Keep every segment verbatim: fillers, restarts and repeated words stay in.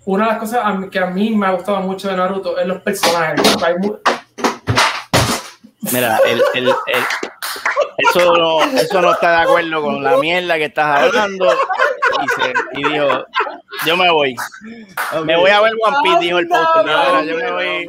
una de las cosas a mí, que a mí me ha gustado mucho de Naruto es los personajes. Hay muy... Mira, el, el, el, eso, no, eso no está de acuerdo con la mierda que estás hablando. Y, se, y dijo, yo me voy. Okay. Me voy a ver One Piece, dijo el póster. No, no, yo me voy.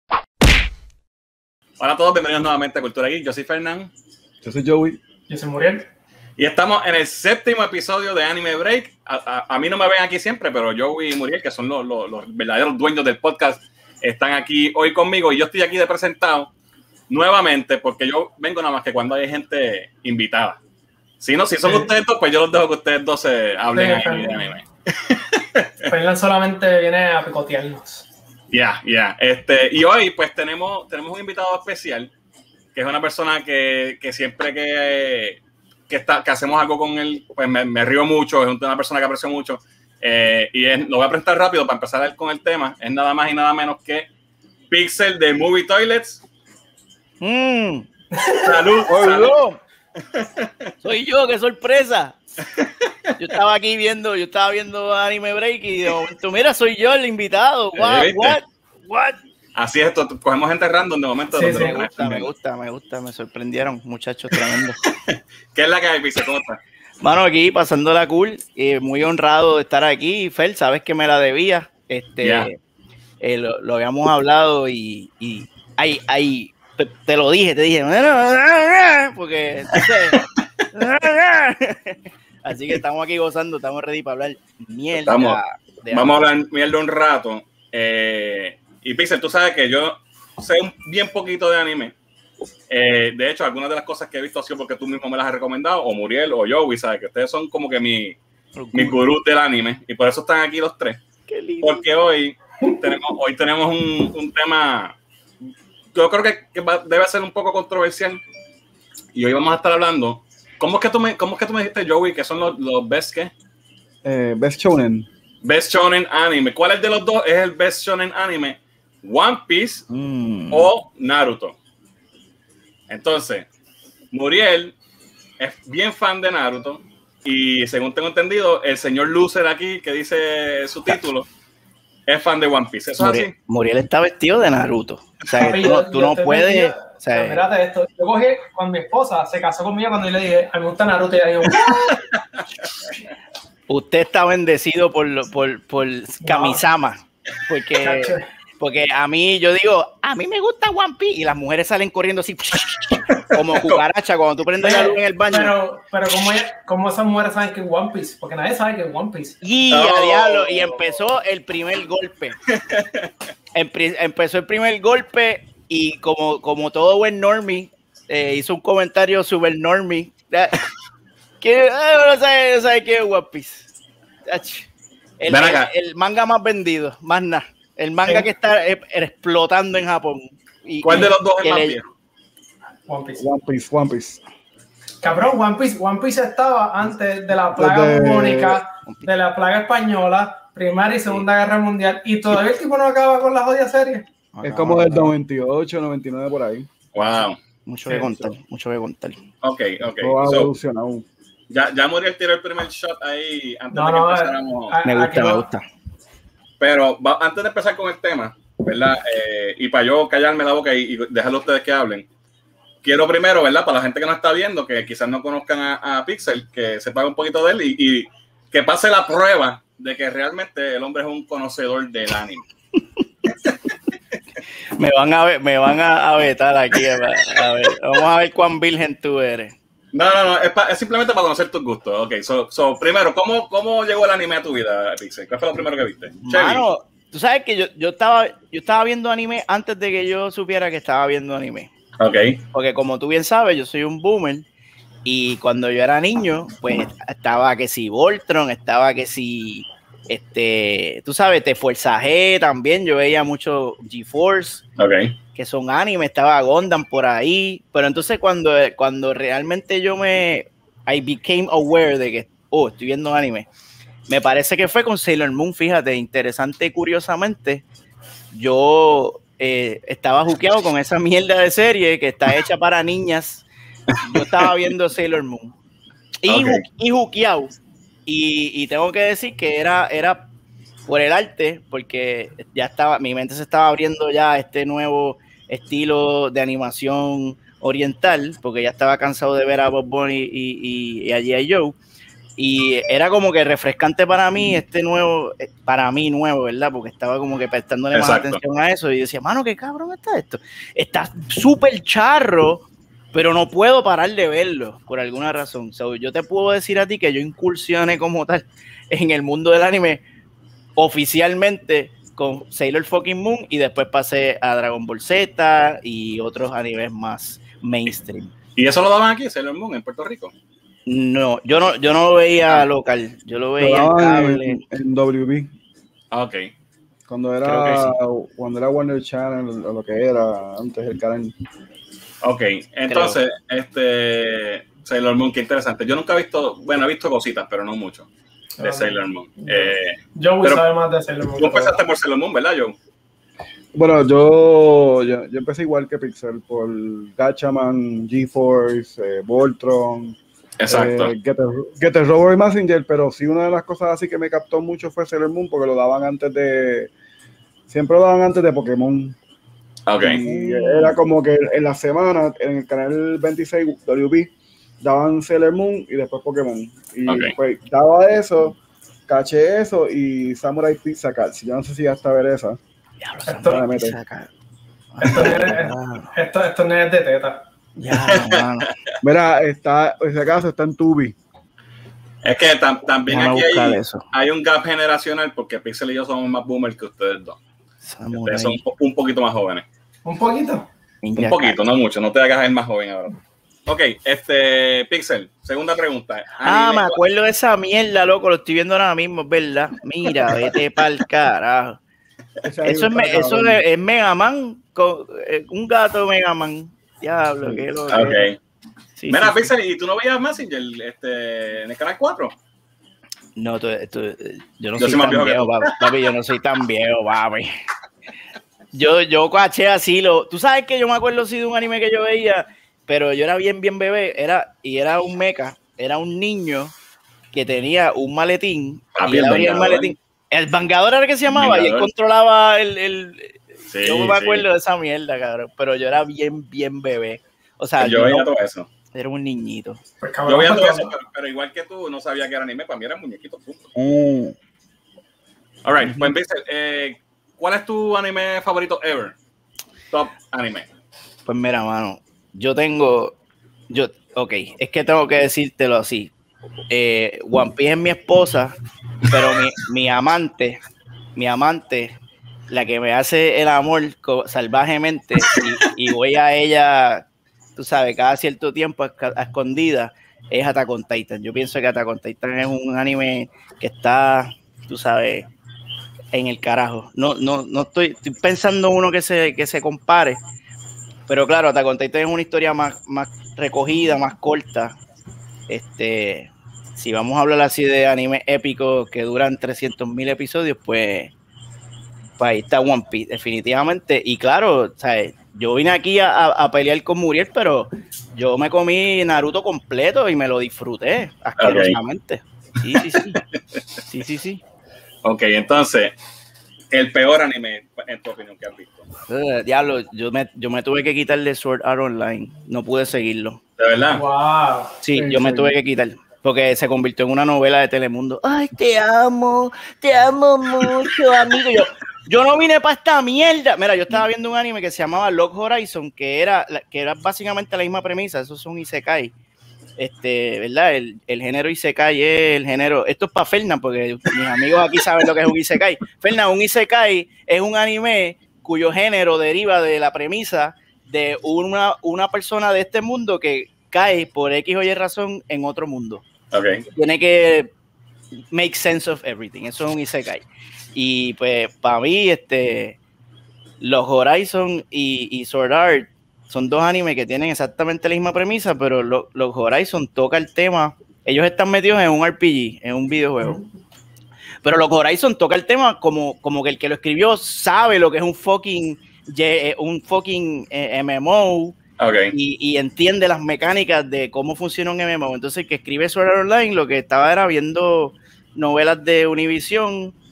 Hola a todos, bienvenidos nuevamente a Cultura Geek. Yo soy Fernán. Yo soy Joey. Yo soy Muriel. Y estamos en el séptimo episodio de Anime Break. A, a, a mí no me ven aquí siempre, pero Joey y Muriel, que son los, los, los verdaderos dueños del podcast, están aquí hoy conmigo. Y yo estoy aquí de presentado nuevamente porque yo vengo nada más que cuando hay gente invitada. Si no, si son sí. ustedes dos, pues yo los dejo que ustedes dos se hablen sí, ahí de anime. Fernán solamente viene a picotearnos. Ya, yeah, ya. Yeah. Este, y hoy pues tenemos, tenemos un invitado especial, que es una persona que, que siempre que, que, está, que hacemos algo con él, pues me, me río mucho, es una persona que aprecio mucho. Eh, y es, lo voy a presentar rápido para empezar con el tema. Es nada más y nada menos que Pixel de Movie Toilets. Mm. Salud, oh, salud. No. Soy yo, qué sorpresa. Yo estaba aquí viendo, yo estaba viendo Anime Break y de momento, mira, soy yo el invitado. What, what, what? Así es, esto, cogemos gente random de momento. Sí, de sí, me gusta, me gusta, me gusta, me sorprendieron, muchachos, tremendo. ¿Qué es la que hay, Pixel? ¿Cómo estás? Mano, aquí pasándola cool, eh, muy honrado de estar aquí. Fer, sabes que me la debía. Este, yeah. eh, lo, lo habíamos hablado y, y ay, ay, te, te lo dije, te dije, porque entonces, así que estamos aquí gozando, estamos ready para hablar mierda. Estamos, de vamos a hablar mierda un rato. Eh, y Pixel, tú sabes que yo sé un, bien poquito de anime. Eh, de hecho, algunas de las cosas que he visto ha sido porque tú mismo me las has recomendado, o Muriel o Joey, ¿sabes? Que ustedes son como que mi, mi gurú del anime, y por eso están aquí los tres. Qué lindo. Porque hoy tenemos, hoy tenemos un, un tema, yo creo que, que va, debe ser un poco controversial, y hoy vamos a estar hablando. ¿Cómo es que tú me, cómo es que tú me dijiste, Joey, que son los, los best qué? Eh, best Shonen. Best Shonen Anime. ¿Cuál es de los dos es el Best Shonen Anime? ¿One Piece mm. o Naruto? Entonces, Muriel es bien fan de Naruto y según tengo entendido, el señor Loser aquí, que dice su título, es fan de One Piece. ¿Eso Muriel, es así? Muriel está vestido de Naruto. O sea, que tú, yo, tú yo no puedes... Metido, o sea, mírate esto. Yo cogí cuando mi esposa se casó conmigo cuando yo le dije, a mí me gusta Naruto, y ella dijo, usted está bendecido por, por, por Kamisama, porque... Porque a mí, yo digo, a mí me gusta One Piece y las mujeres salen corriendo así como cucaracha cuando tú prendes la luz en el baño. Pero, pero ¿cómo, ¿cómo esas mujeres saben que es One Piece? Porque nadie sabe que es One Piece. Y oh. a diablo, y empezó el primer golpe. Empri empezó el primer golpe y como, como todo buen normie, eh, hizo un comentario super normie. que eh, no sabe, no sabe qué es One Piece. El, el, el manga más vendido, más nada. El manga que está eh, explotando en Japón. Y, ¿Cuál de los dos es más le... viejo? One Piece. One Piece, One Piece. Cabrón, One Piece, One Piece estaba antes de la plaga de... bubónica, de la plaga española, Primera y Segunda Guerra Mundial, y todavía el tipo no acaba con la jodida serie. Es como del noventa y ocho, noventa y nueve por ahí. Wow. Mucho que contar, mucho que contar. Ok, ok. Todo ha evolucionado. So, ya, ya Muriel tiró el primer shot ahí antes no, de que no, empezáramos. A, me gusta, me va. gusta. Pero va, antes de empezar con el tema, ¿verdad? Eh, y para yo callarme la boca y, y dejarlo a ustedes que hablen, quiero primero, ¿verdad? Para la gente que nos está viendo, que quizás no conozcan a, a Pixel, que sepan un poquito de él y, y que pase la prueba de que realmente el hombre es un conocedor del anime. me van a ver, me van a, a vetar aquí. A ver, vamos a ver cuán virgen tú eres. No, no, no, es, pa, es simplemente para conocer tus gustos. Ok, so, so primero, ¿cómo, ¿cómo llegó el anime a tu vida, Pixel? ¿Qué fue lo primero que viste? Mano, tú sabes que yo, yo, estaba, yo estaba viendo anime antes de que yo supiera que estaba viendo anime. Ok. Porque como tú bien sabes, yo soy un boomer y cuando yo era niño, pues estaba que si Voltron, estaba que si, este, tú sabes, Te Fuerza G también, yo veía mucho G-Force. Ok. Que son anime, estaba Gundam por ahí, pero entonces cuando, cuando realmente yo me, I became aware de que, oh, estoy viendo anime, me parece que fue con Sailor Moon, fíjate, interesante, curiosamente, yo eh, estaba juqueado con esa mierda de serie que está hecha para niñas, yo estaba viendo Sailor Moon, y, okay. y juqueado, y, y tengo que decir que era, era por el arte, porque ya estaba, mi mente se estaba abriendo ya a este nuevo estilo de animación oriental, porque ya estaba cansado de ver a Bob Bunny y, y, y a G I. Joe, y era como que refrescante para mí, este nuevo, para mí nuevo, ¿verdad? Porque estaba como que prestándole más Exacto. atención a eso, y decía, mano, qué cabrón está esto, está súper charro, pero no puedo parar de verlo, por alguna razón. So, yo te puedo decir a ti que yo incursioné como tal en el mundo del anime oficialmente con Sailor fucking Moon, y después pasé a Dragon Ball Z y otros animes más mainstream. ¿Y eso lo daban aquí, Sailor Moon, en Puerto Rico? No, yo no, yo no lo veía Ah. local, yo lo Lo veía en daban cable. en, en W B. Ah, ok. Cuando era, Creo cuando era Warner Channel o lo que era antes el canal. Ok, entonces, este Sailor Moon, qué interesante. Yo nunca he visto, bueno, he visto cositas, pero no mucho de Ah, Sailor Moon. Eh, Joe pero- sabe más de Sailor Moon. tú empezaste por Sailor Moon, ¿verdad, Joe? Bueno, yo, yo, yo empecé igual que Pixel por Gatchaman, GeForce, eh, Voltron, Exacto. eh, Getter, Getter Robot y Messenger, pero sí una de las cosas así que me captó mucho fue Sailor Moon porque lo daban antes de, siempre lo daban antes de Pokémon. Ok. Y era como que en la semana, en el canal veintiséis W B, daban Sailor Moon y después Pokémon. Y Ok. pues daba eso, caché eso y Samurai Pizza Cats. Yo no sé si ya está a ver esa. Diablo, Esto- Samurai Mete. Pizza Cat. Esto Ah, es- mano. Esto, esto no es de teta. Ya, mano. Mira, está, en ese caso está en Tubi. Es que tam- también Déjame aquí buscar hay, eso. hay un gap generacional porque Pixel y yo somos más boomers que ustedes dos. Samurai. Ustedes son un, po- un poquito más jóvenes. Un poquito. Un Ninja poquito, Cat. no mucho. No te hagas el más joven ahora. Ok, este, Pixel, segunda pregunta. Ah, Anime- me acuerdo de esa mierda, loco, lo estoy viendo ahora mismo, es verdad. Mira, vete pa'l carajo. Ese ahí Eso es, está me- eso cabrón. es, es Mega Man, con, eh, un gato Mega Man. Diablo, Sí. qué loco. Ok. Sí, Mira, sí, sí. Pixel, ¿y tú no veías Messenger este, en el canal cuatro? No, tú- tú- yo no Yo soy soy más tan viejo que viejo, tú. papi. Papi, yo no soy tan viejo, papi. Yo, yo caché así, lo, tú sabes que yo me acuerdo sí de un anime que yo veía, pero yo era bien, bien bebé, era, y era un mecha, era un niño que tenía un maletín, Papi, y él el abría el Vengador. maletín. El Vengador era que se llamaba, y él Vengador. controlaba el, el Sí, yo me acuerdo sí. de esa mierda, cabrón, pero yo era bien, bien bebé. O sea, Yo yo, veía no- todo eso. era un niñito. Pues Yo cabrón, veía todo pues, eso, pero, pero igual que tú, no sabía que era anime. Para mí eran muñequitos. punto. Mm. All right, Ujú. pues Pixel, eh, ¿cuál es tu anime favorito ever? Top anime. Pues mira, mano, yo tengo, yo, ok, es que tengo que decírtelo así. Eh, One Piece es mi esposa, pero mi, mi amante, mi amante, la que me hace el amor co- salvajemente y, y voy a ella, tú sabes, cada cierto tiempo a, esca- a escondida, es Attack on Titan. Yo pienso que Attack on Titan es un anime que está, tú sabes, en el carajo. No, no, no estoy, estoy pensando uno que se, que se compare. Pero claro, Attack on Titan es una historia más, más recogida, más corta. Este, si vamos a hablar así de animes épicos que duran trescientos mil episodios, pues, pues ahí está One Piece, definitivamente. Y claro, ¿sabes? Yo vine aquí a, a- a pelear con Muriel, pero yo me comí Naruto completo y me lo disfruté asquerosamente. Sí, sí, sí. Sí, sí, sí. Ok, entonces, el peor anime, en tu opinión, que has visto. Eh, diablo, yo me, yo me tuve que quitar de Sword Art Online. No pude seguirlo. De verdad. wow. Sí, Sí, yo me sí. tuve que quitar. Porque se convirtió en una novela de Telemundo. Ay, te amo, te amo mucho, amigo. Yo, yo no vine para esta mierda. Mira, yo estaba viendo un anime que se llamaba Log Horizon, que era, la- que era básicamente la misma premisa. Esos son Isekai. Este, ¿verdad? El, el género Isekai es el género. Esto es para Fernan, porque mis amigos aquí saben lo que es un Isekai. Fernan, un Isekai es un anime cuyo género deriva de la premisa de una, una persona de este mundo que cae por X o Y razón en otro mundo. Ok. Tiene que make sense of everything. Eso es un Isekai. Y pues para mí, este, los Horizon y, y Sword Art son dos animes que tienen exactamente la misma premisa, pero lo- los Horizon toca el tema. Ellos están metidos en un R P G, en un videojuego. Pero los Horizon toca el tema como, como que el que lo escribió sabe lo que es un fucking, ye- un fucking eh, M M O. Ok. Y, y entiende las mecánicas de cómo funciona un M M O. Entonces, el que escribe Sword Art Online lo que estaba era viendo novelas de Univision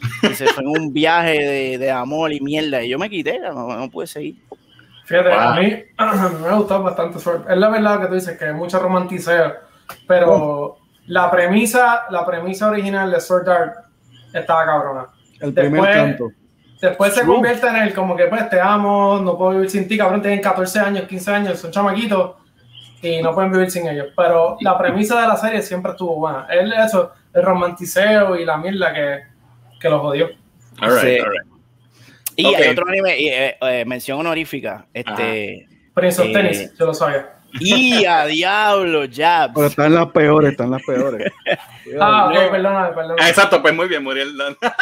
y se fue en un viaje de, de amor y mierda. Y yo me quité, no, no pude seguir. Fíjate, Wow. a, mí, a mí me ha gustado bastante Sword. Es la verdad que tú dices que hay mucho romanticeo, pero oh. la premisa la premisa original de Sword Art estaba cabrona. El primer después, canto. Después se True. convierte en el como que pues te amo, no puedo vivir sin ti, cabrón, tienen catorce años, quince años, son chamaquitos y no pueden vivir sin ellos. Pero la premisa de la serie siempre estuvo buena. Él, eso, el romanticeo y la mierda que, que lo jodió. All right, Sí. all right. Y Okay. hay otro anime, eh, eh, mención honorífica, este... Prince of eh, Tennis, yo lo sabía. Y a diablo, Jabs. Pero están las peores, están las peores. Ah, ok, No. perdóname, perdóname. Ah, exacto, pues muy bien, Muriel.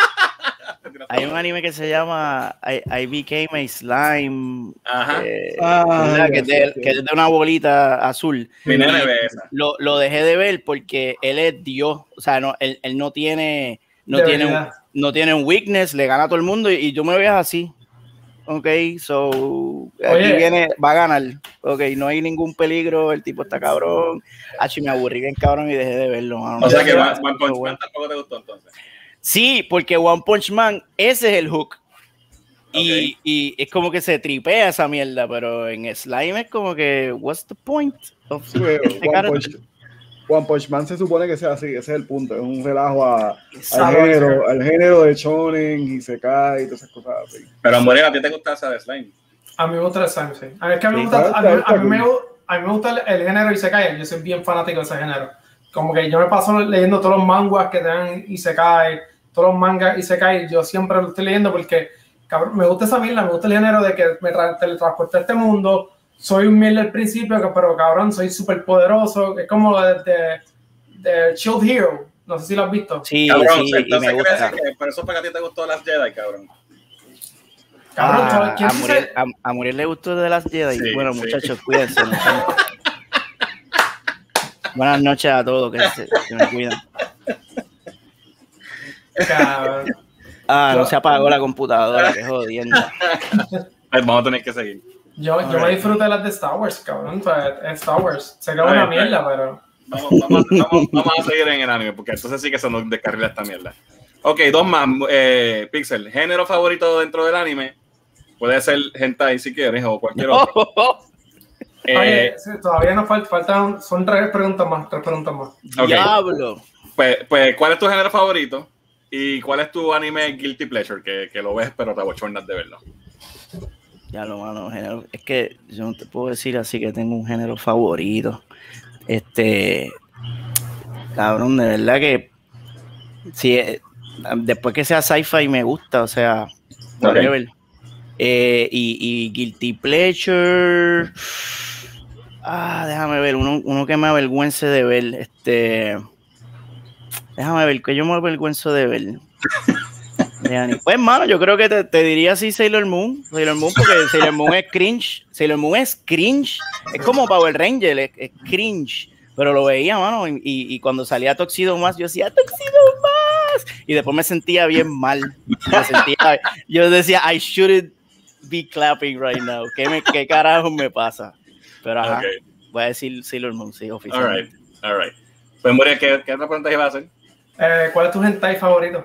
Hay un anime que se llama I, I Became a Slime, Ajá. eh, Ah, ¿verdad? ya que, es sé, de, sí. que es de una bolita azul. Mi nene ve esa. Lo, lo dejé de ver porque él es Dios, o sea, no, él, él no tiene no De tiene, un, verdad. no tiene un weakness, le gana a todo el mundo y, y yo me veo así. Ok, so aquí Oye. viene, va a ganar. Ok, no hay ningún peligro, el tipo está cabrón. Ah, me aburrí bien cabrón y dejé de verlo. Mano. O sea que Ya, One One Punch Man tampoco te gustó entonces. Sí, porque One Punch Man, ese es el hook. Y, Ok. y es como que se tripea esa mierda, pero en Slime es como que, what's the point of Sí, One, este Punch, One Punch Man se supone que sea así, ese es el punto, es un relajo a, al, Exacto. género, al género de shonen y se cae y todas esas cosas así. Pero Muriel, ¿a ti te gusta esa de Slime? A mí me gusta el slime, sí. A mí, es que a mí, me Sí. gusta, a, mí, a, mí me, Está gu- a mí me gusta el, el género Isekai. Yo soy bien fanático de ese género. Como que yo me paso leyendo todos los manguas que te dan Isekai, todos los mangas Isekai. Yo siempre lo estoy leyendo porque cabrón, me gusta esa mierda, me gusta el género de que me tra- teletransporté a este mundo. Soy un mierda al principio, que- pero cabrón, soy súper poderoso. Es como de, de, de Shield Hero. No sé si lo has visto. Sí, Cabrón, sí, y entonces me crees gusta. que por eso fue que a ti te gustó las Jedi, cabrón. Cabrón, Ah, ¿quién a, se- Muriel, a, a Muriel le gustó de las Jedi. Sí, bueno, sí. muchachos, cuídense. muchachos. Buenas noches a todos, que, se, que me cuidan. Cabrón. Ah, no se apagó la computadora, que jodiendo. Ay, vamos a tener que seguir. Yo, yo me disfruto de las de Star Wars, cabrón. O sea, es Star Wars. Se queda A una ver, mierda, pero. Vamos, vamos, vamos, vamos a seguir en el anime, porque entonces sí que se nos descarrila esta mierda. Ok, dos más. Eh, Pixel, género favorito dentro del anime. Puede ser hentai si quieres, o cualquier otro. Eh, Oye, sí, todavía nos falta, faltan. Son tres preguntas más. Tres preguntas más. Ok. Diablo. pues, pues, ¿cuál es tu género favorito? ¿Y cuál es tu anime guilty pleasure? Que, que lo ves, pero te abochornas de verlo. Ya lo mano, género. Es que yo no te puedo decir así que tengo un género favorito. Este, cabrón, de verdad que si eh, después que sea sci-fi me gusta, o sea, whatever. Eh, y, y Guilty Pleasure. Ah, déjame ver, uno, uno que me avergüence de ver. Este, déjame ver, que yo me avergüenzo de ver. Pues, mano, yo creo que te, te diría así Sailor Moon. Sailor Moon, porque Sailor Moon es cringe. Sailor Moon es cringe. Es como Power Ranger, es, es cringe. Pero lo veía, mano, y, y, y cuando salía Tuxedo Mask, yo decía, Tuxedo Mask. Y después me sentía bien mal. Me sentía, yo decía, I shouldn't be clapping right now. ¿Qué, me, qué carajo me pasa? Pero ajá, Okay. voy a decir Sailor Moon, sí, All oficialmente. right, all right. Pues, Muriel, ¿qué, qué otra pregunta iba a hacer? Eh, ¿Cuál es tu hentai favorito?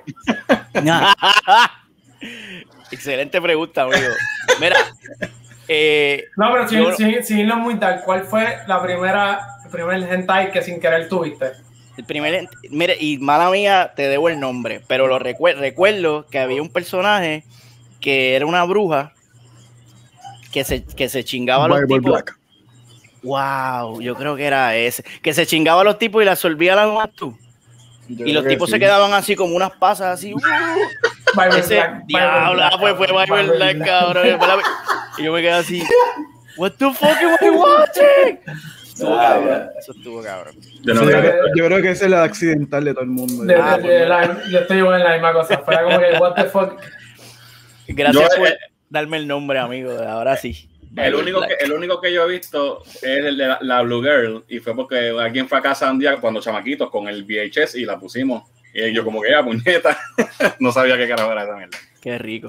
Excelente pregunta, amigo. Mira, eh, No, pero sin, Yo- sin, sin irnos muy tal, ¿cuál fue la primera, el primer hentai que sin querer tuviste? el primer, mire, y mala mía, te debo el nombre, pero lo recuer- recuerdo que había un personaje que era una bruja que se, que se chingaba a los Bible tipos. Black. Wow, yo creo que era ese. Que se chingaba a los tipos y le absorbía la juventud. Yo Y los creo que tipos sí. se quedaban así como unas pasas así. ¡uh! Bible Ese Black, diablo, ah, pues fue cabrón, Bible Black, Black. cabrón. Fue la- Y yo me quedé así. What the fuck am I watching? Estuvo cabrón. Eso estuvo cabrón. Yo no Sí, creo que- eh, Yo creo que ese es el accidental de todo el mundo. De- Ah, de- pues, de la- yo estoy igual en la misma cosa. Fue como que, what the fuck. Gracias Yo, por eh, darme el nombre, amigo. Ahora sí. El Bible único, que, Black. el único que yo he visto es el de la, la Blue Girl, y fue porque alguien fue a casa un día cuando chamaquitos con el V H S y la pusimos. Y yo como que ya, puñeta, no sabía qué carajo era esa mierda. Qué rico.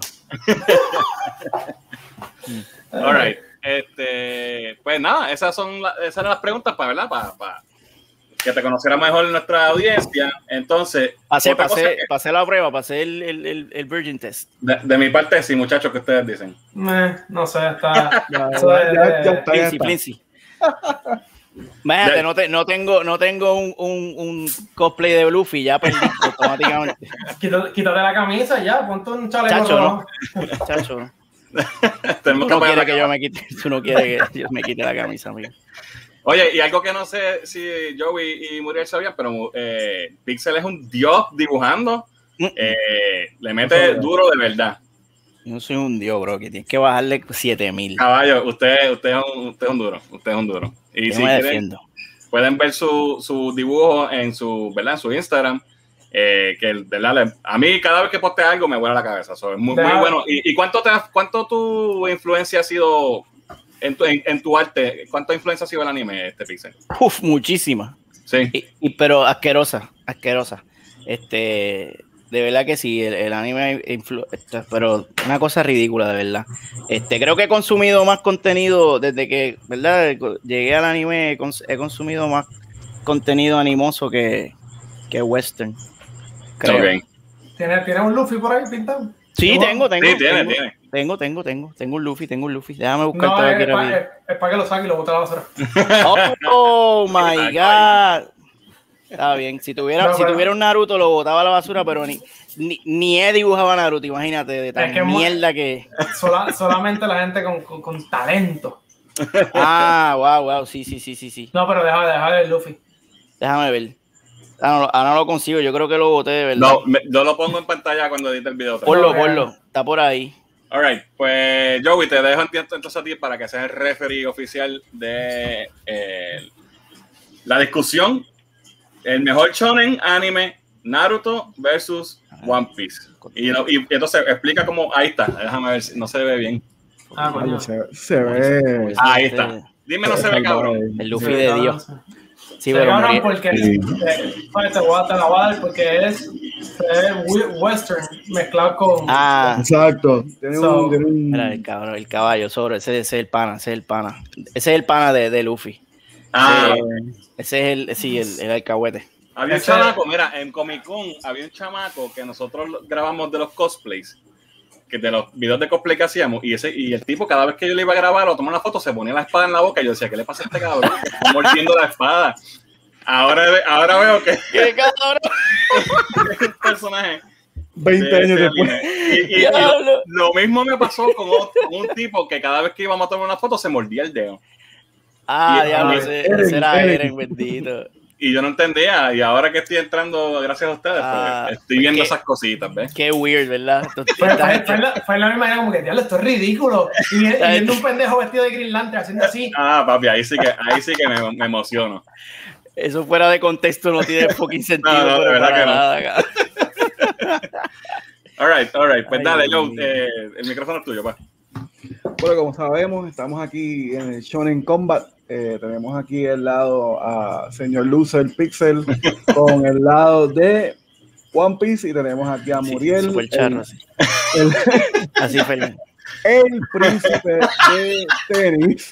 All right. Este, pues nada, esas son la- esas eran las preguntas para, ¿verdad? Para, para que te conociera mejor nuestra audiencia. Entonces, pasé, otra cosa pasé, que- pasé la prueba, pasé el, el, el, el Virgin Test. de, de mi parte, sí, muchachos, ¿qué ustedes dicen? Eh, no sé, está. Ya, eso ya, es- ya, ya está, ya Flincy, está. Flincy. Imagínate, Ya. no, te, no tengo, no tengo un, un, un cosplay de Luffy, ya perdí automáticamente. Quítate, quítate la camisa ya, ponte un chaleco Chacho, rojo. ¿no? Chacho, ¿no? Tenemos Tú no apagar quieres la que yo me quite, tú no quieres que yo me quite la camisa, amigo. Oye, y algo que no sé si Joey y Muriel sabían, pero eh, Pixel es un dios dibujando. Eh, le mete duro de verdad. Yo no soy un dios, bro, que tienes que bajarle siete mil. Caballo, usted, usted, es un, usted es un duro. Usted es un duro. Y Yo si me quieren, defiendo. pueden ver su, su dibujo en su, ¿verdad? En su Instagram. Eh, que ¿verdad? Le- a mí cada vez que postea algo me vuela la cabeza. So, es muy, muy Deja- bueno. ¿Y, y cuánto, te, cuánto tu influencia ha sido en tu, en, en tu arte? ¿Cuánta influencia ha sido el anime, este Pixel? Uf, muchísima. Sí. Y, y- pero asquerosa, asquerosa. Este, de verdad que sí, el, el anime influ- este, pero una cosa ridícula, de verdad. Este, creo que he consumido más contenido desde que, ¿verdad? Llegué al anime, he, cons- he consumido más contenido animoso que, que western. Creo. Ok. ¿Tienes, ¿Tienes un Luffy por ahí pintado? Sí, No, tengo, tengo. Sí, tiene, tengo, tiene. Tengo, tengo, tengo. Tengo un Luffy, tengo un Luffy. Déjame buscar No, todo es, aquí es para rápido. que lo saque y lo bote a la basura. Oh, my God. Está bien. Si tuviera, No, si pero- tuviera un Naruto, lo botaba a la basura, pero ni, ni, ni he dibujado a Naruto, imagínate, de tan Es que es muy- mierda que. Sola- solamente la gente con, con, con talento. Ah, wow, wow. Sí, sí, sí, sí, sí. No, pero deja, deja el Luffy. Déjame ver. Ah, no, ahora no lo consigo. Yo creo que lo boté de verdad. No, me- yo lo pongo en pantalla cuando edite el video. Ponlo, Ok. ponlo. Está por ahí. All right, pues Joey, te dejo entonces a ti para que seas el referee oficial de eh, la discusión. El mejor shonen anime, Naruto versus One Piece. Y, no- y entonces explica cómo, ahí está, déjame ver si no se ve bien. Ah, coño. Oye, se, se ve. Ahí está. Dime, no se ve cabrón. El Luffy Sí, de cabrón, Dios. sí. Sí, Se pero cabrón morí- porque Sí. eh, pues, te, voy a, te la voy a dar porque es, es wi- western mezclado con Ah, Exacto. Tiene So, un, tiene un- mira el cabrón, el caballo sobre. Ese, ese es el pana, ese es el pana. Ese es el pana de, de Luffy. Ah, Ese es el, sí, el, el alcahuete. había un Ese- chamaco, mira, en Comic Con había un chamaco que nosotros lo- grabamos de los cosplays, que de los videos de cosplay que hacíamos, y ese y el tipo cada vez que yo le iba a grabar o tomar una foto se ponía la espada en la boca y yo decía, ¿qué le pasa a este cabrón? Está mordiendo la espada. Ahora, ahora veo que ¡Qué cabrón! es un personaje veinte de años ese después. anime. Y, y- y Diablo. lo, lo mismo me pasó con, otro- con un tipo que cada vez que íbamos a tomar una foto se mordía el dedo. Ah, Y- diablo, y- ese, Eren, ese era Eren. Eren, bendito. Y yo no entendía, y ahora que estoy entrando, gracias a ustedes, Ah, pues, estoy viendo porque- esas cositas, ¿ves? Qué weird, ¿verdad? Fue, fue, fue, la, fue la misma manera como que, diablo, esto es ridículo. Y, vi- y viendo un pendejo vestido de Green Lantern haciendo así. Ah, papi, ahí sí que, ahí sí que me, me emociono. Eso fuera de contexto no tiene fucking sentido, No, no, de pero verdad para que no. nada, cabrón. All right, all right. Pues Ay, dale, Dios Joe, mío. eh, el micrófono es tuyo, pa. Bueno, como sabemos, estamos aquí en el Shonen Combat. Eh, tenemos aquí el lado a señor Loser Pixel con el lado de One Piece y tenemos aquí a Sí, Muriel, super charro, el, así. el, Así fue. el príncipe de tenis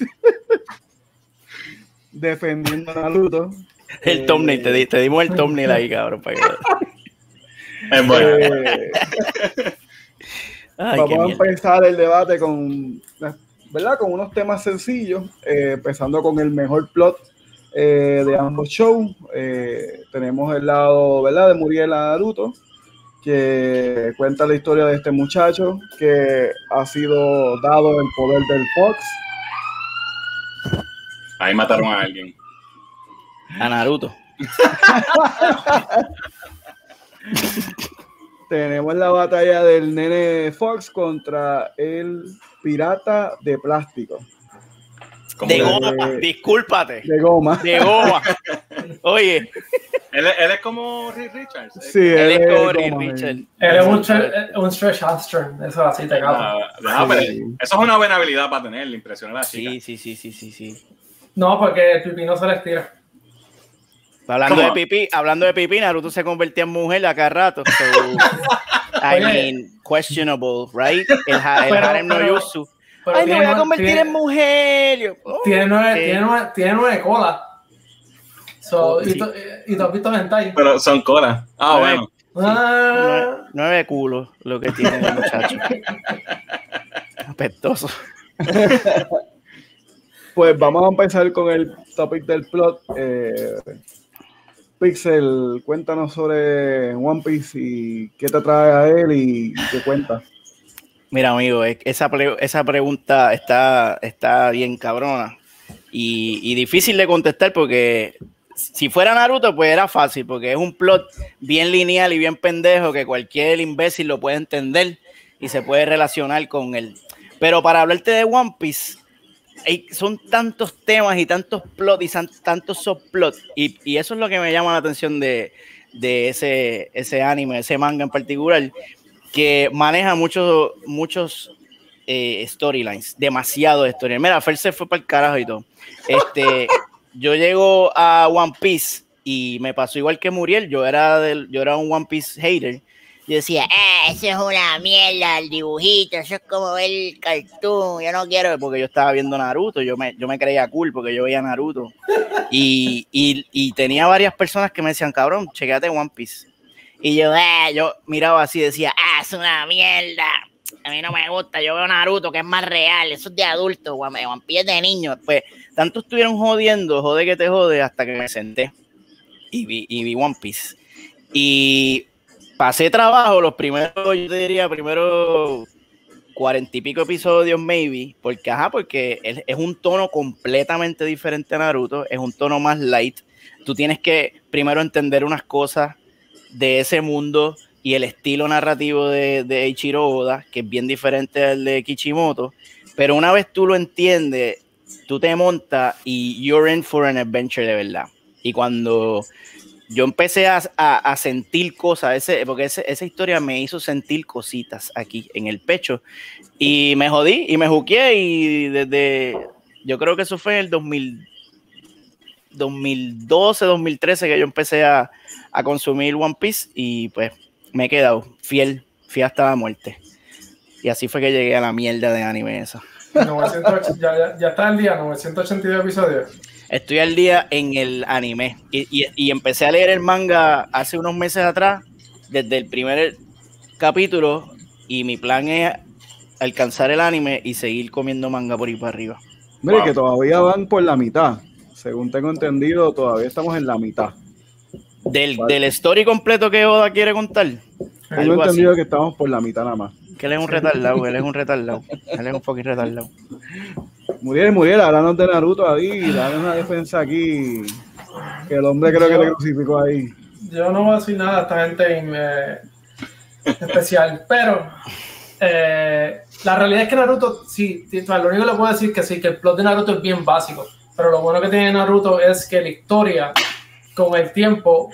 defendiendo a Naruto. El Eh, thumbnail, te, di- te dimos el thumbnail ahí, cabrón. Para que... Es bueno. eh, Ay, qué Vamos a mierda. empezar el debate con, ¿verdad? Con unos temas sencillos, eh, empezando con el mejor plot eh, de ambos shows. Eh, tenemos el lado, ¿verdad? De Muriel a Naruto, que cuenta la historia de este muchacho que ha sido dado el poder del Fox. Ahí mataron a alguien. A Naruto. Tenemos la batalla del nene Fox contra el pirata de plástico, Como De que- goma, discúlpate. de goma. De goma. Oye, él, es- él es como Rick Richards. Sí, él es como goma, Rick eh. Richard. Él es un, tre- un stretch Armstrong. Eso así te cago. Ah, ah, pero eso es una buena habilidad para tener, impresionar a la chica. Sí, sí, sí, sí, sí, sí. No, porque el pipí no se les tira. Hablando ¿Cómo? de pipí, hablando de pipí, Naruto se convertía en mujer a cada rato. So, I Oye. mean, questionable, right? El, ha- el Pero- harem no pero- yusu. Pero Ay, me tiene voy a nue- convertir tiene- en mujer. Yo, oh, Tiene nueve, ¿qué? tiene nueve, tiene nueve colas. So, y, tú, y tú has visto hentai. Pero son colas. Ah, nueve, bueno. Sí, ah. nueve, nueve culos lo que tiene el muchacho. Apestoso. Pues vamos a empezar con el topic del plot. Eh, Pixel, cuéntanos sobre One Piece y qué te trae a él y qué cuenta. Mira, amigo, esa, esa pregunta está, está bien cabrona y, y difícil de contestar porque si fuera Naruto, pues era fácil porque es un plot bien lineal y bien pendejo que cualquier imbécil lo puede entender y se puede relacionar con él. Pero para hablarte de One Piece, hay, son tantos temas y tantos plots y san, tantos subplots y, y eso es lo que me llama la atención de, de ese, ese anime, ese manga en particular, que maneja muchos muchos eh, storylines, demasiado storylines. Mira, Fer se fue para el carajo y todo. Este, yo llego a One Piece y me pasó igual que Muriel, yo era, del, yo era un One Piece hater. Yo decía, eh, eso es una mierda, el dibujito, eso es como ver el cartoon, yo no quiero, porque yo estaba viendo Naruto, yo me, yo me creía cool porque yo veía Naruto. Y, y, y tenía varias personas que me decían, cabrón, chequéate One Piece. Y yo, eh, yo miraba así y decía, ah, es una mierda, a mí no me gusta, yo veo Naruto que es más real, eso es de adulto, One Piece es de niño. Pues tanto estuvieron jodiendo, jode que te jode, hasta que me senté y vi, y vi One Piece. Y pasé trabajo los primeros, yo te diría, primeros cuarenta y pico episodios, maybe, porque ajá, porque es, es un tono completamente diferente a Naruto, es un tono más light. Tú tienes que primero entender unas cosas de ese mundo y el estilo narrativo de, de Eiichiro Oda, que es bien diferente al de Kishimoto, pero una vez tú lo entiendes, tú te montas y you're in for an adventure de verdad. Y cuando yo empecé a, a, a sentir cosas, ese, porque ese, esa historia me hizo sentir cositas aquí en el pecho y me jodí y me juqueé y desde, yo creo que eso fue en el dos mil, dos mil doce, dos mil trece que yo empecé a, a consumir One Piece y pues me he quedado fiel, fiel hasta la muerte. Y así fue que llegué a la mierda de anime esa. novecientos, ya, ya, ya está el día, novecientos ochenta y dos episodios. Estoy al día en el anime y, y, y empecé a leer el manga hace unos meses atrás, desde el primer capítulo, y mi plan es alcanzar el anime y seguir comiendo manga por ahí para arriba. Mire, Wow. que todavía van por la mitad. Según tengo entendido, todavía estamos en la mitad. Del, Vale. del story completo que Oda quiere contar. Tengo Algo entendido así. que estamos por la mitad nada más. Que él es un retardado, él es un retardado. Él es un fucking retardado. Muriel, Muriel, háblanos de Naruto ahí, dale una defensa aquí. Que el hombre creo Yo- que te crucificó ahí. Yo no voy a decir nada a esta gente eh, especial, pero eh, la realidad es que Naruto, sí, sí, lo único que le puedo decir es que sí, que el plot de Naruto es bien básico, pero lo bueno que tiene Naruto es que la historia con el tiempo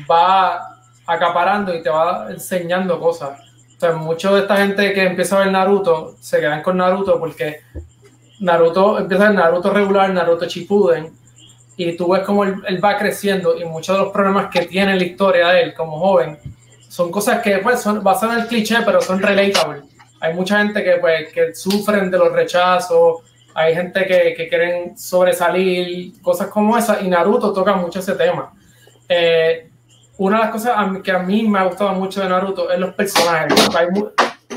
va acaparando y te va enseñando cosas. O sea, mucha de esta gente que empieza a ver Naruto se quedan con Naruto porque Naruto empieza el Naruto regular, Naruto Shippuden, y tú ves cómo él, él va creciendo y muchos de los problemas que tiene la historia de él como joven son cosas que pues son, va a ser el cliché, pero son relatable. Hay mucha gente que, pues, que sufren de los rechazos, hay gente que, que quieren sobresalir, cosas como esas, y Naruto toca mucho ese tema. Eh, una de las cosas a mí, que a mí me ha gustado mucho de Naruto es los personajes. Hay mu-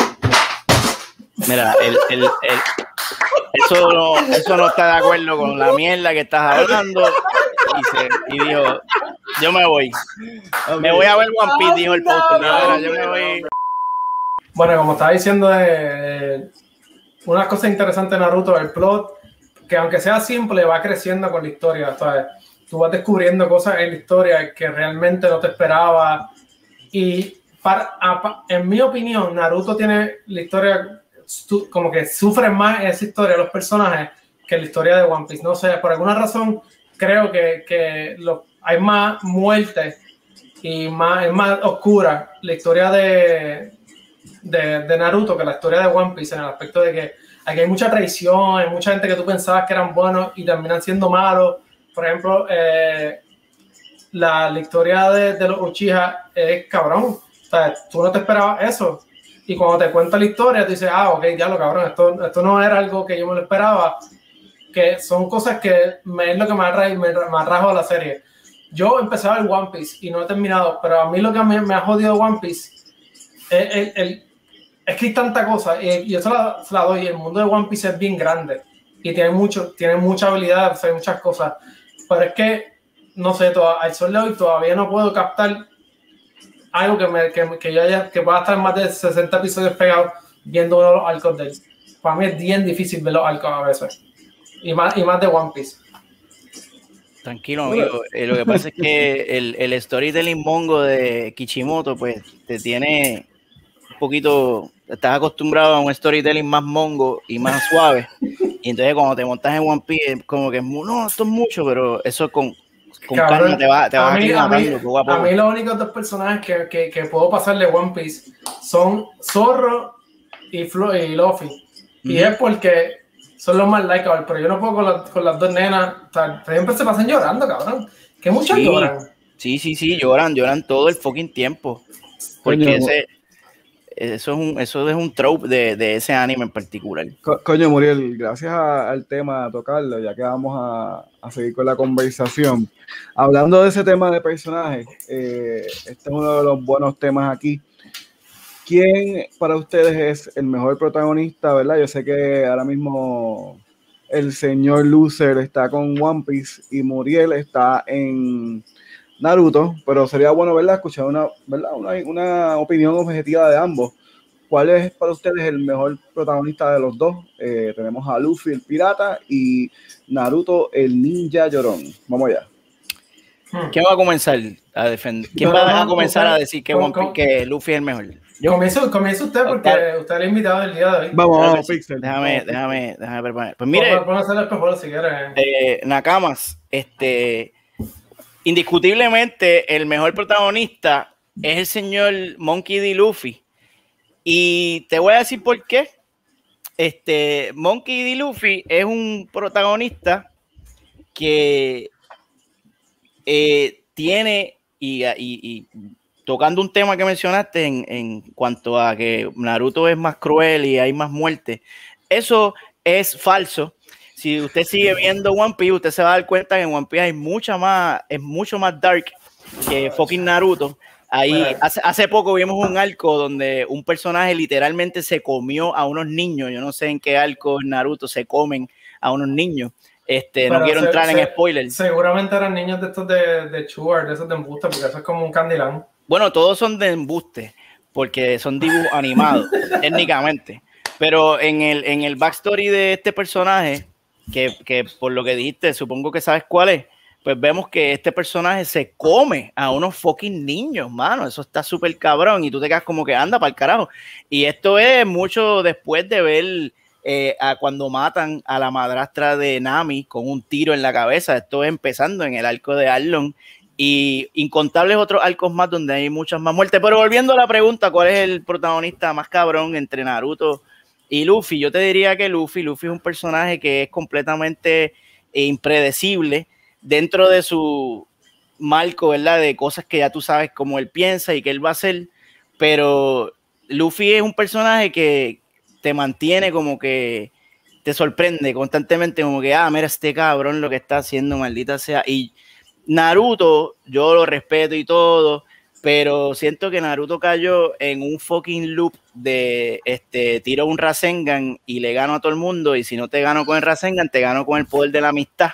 Mira, el, el, el, eso, no, eso no está de acuerdo con la mierda que estás hablando. Y, se, y dijo, yo me voy. Me voy a ver One Piece, dijo el post. No, yo me voy. Bueno, como estaba diciendo, eh, una cosa interesante de Naruto es el plot, que aunque sea simple, va creciendo con la historia. ¿Sabes? Tú vas descubriendo cosas en la historia que realmente no te esperaba. Y para, a, en mi opinión, Naruto tiene la historia, como que sufre más esa historia los personajes que la historia de One Piece. No sé, por alguna razón creo que, que lo, hay más muertes y más, es más oscura la historia de, de, de Naruto que la historia de One Piece, en el aspecto de que aquí hay mucha traición, hay mucha gente que tú pensabas que eran buenos y terminan siendo malos. Por ejemplo, eh, la, la historia de, de los Uchiha es cabrón. O sea, tú no te esperabas eso. Y cuando te cuenta la historia, tú dices, ah, ok, ya lo cabrón, esto, esto no era algo que yo me lo esperaba. Que son cosas que me, es lo que me, arra, me, me arrajo de la serie. yo empecé a ver One Piece y no he terminado, pero a mí lo que me, me ha jodido One Piece es, el, el, es que hay tanta cosa, y yo se la, se la doy, el mundo de One Piece es bien grande y tiene, mucho, tiene mucha habilidad, o sea, hay muchas cosas, pero es que, no sé, toda, al sol de hoy todavía no puedo captar algo que, me, que, que yo haya, que pueda estar más de sesenta episodios pegados viendo uno de los arcos de él. Para mí es bien difícil ver los arcos a veces, y más, y más de One Piece. Tranquilo, amigo. Eh, lo que pasa es que el, el storytelling mongo de Kishimoto, pues, te tiene un poquito, estás acostumbrado a un storytelling más mongo y más suave, y entonces cuando te montas en One Piece, como que, no, esto es mucho, pero eso con, con calma te va, te va a, mí, a, mí, poco a, poco. a mí los únicos dos personajes que, que, que puedo pasar de One Piece son Zorro y, Flo, y Luffy, mm-hmm. y es porque son los más likeables, pero yo no puedo con, la, con las dos nenas, o sea, siempre se pasan llorando, cabrón, que muchos sí, lloran. Sí, sí, sí, lloran, lloran todo el fucking tiempo, porque coño, ese, eso, es un, eso es un trope de, de ese anime en particular. Co coño, Muriel, gracias a, al tema a tocarlo, ya que vamos a, a seguir con la conversación. Hablando de ese tema de personajes, eh, este es uno de los buenos temas aquí. ¿Quién para ustedes es el mejor protagonista, verdad? Yo sé que ahora mismo el señor Loser está con One Piece y Muriel está en Naruto, pero sería bueno, ¿verdad?, escuchar una, ¿verdad?, una, una opinión objetiva de ambos. ¿Cuál es para ustedes el mejor protagonista de los dos? Eh, tenemos a Luffy, el pirata, y Naruto, el ninja llorón. Vamos allá. ¿Quién va a comenzar a defender? ¿Quién no, va no, a comenzar usted, a decir que, One Piece, que Luffy es el mejor? Yo comienzo, comienzo usted porque okay. usted es el invitado del día de hoy. Vamos, vamos, vamos Pixel. Déjame, déjame, déjame preparar. Pues mire, vamos a hacer el espejuelo si quieres. Eh, Nakamas, este, indiscutiblemente el mejor protagonista es el señor Monkey D. Luffy. Y te voy a decir por qué. Este, Monkey D. Luffy es un protagonista que eh, tiene y, y, y tocando un tema que mencionaste en, en cuanto a que Naruto es más cruel y hay más muerte, eso es falso. Si usted sigue viendo One Piece, usted se va a dar cuenta que en One Piece hay mucha más, es mucho más dark que fucking Naruto. Ahí hace, hace poco vimos un arco donde un personaje literalmente se comió a unos niños. Yo no sé en qué arco en Naruto se comen a unos niños. Este, no quiero se, entrar se, en spoilers. Seguramente eran niños de estos de, de Chuar, de esos de embuste, porque eso es como un Candyland. Bueno, todos son de embuste, porque son dibujos animados, técnicamente. Pero en el, en el backstory de este personaje, que, que por lo que dijiste, supongo que sabes cuál es, pues vemos que este personaje se come a unos fucking niños, mano. Eso está súper cabrón. Y tú te quedas como que anda para el carajo. Y esto es mucho después de ver eh, a cuando matan a la madrastra de Nami con un tiro en la cabeza. Esto es empezando en el arco de Arlong. Y incontables otros arcos más donde hay muchas más muertes. Pero volviendo a la pregunta, ¿cuál es el protagonista más cabrón entre Naruto y Luffy? Yo te diría que Luffy, Luffy es un personaje que es completamente eh, impredecible dentro de su marco, ¿verdad? De cosas que ya tú sabes cómo él piensa y que él va a hacer. Pero Luffy es un personaje que te mantiene como que te sorprende constantemente, como que, ah, mira este cabrón lo que está haciendo, maldita sea. Y Naruto, yo lo respeto y todo, pero siento que Naruto cayó en un fucking loop de este, tiro un Rasengan y le gano a todo el mundo, y si no te gano con el Rasengan, te gano con el poder de la amistad.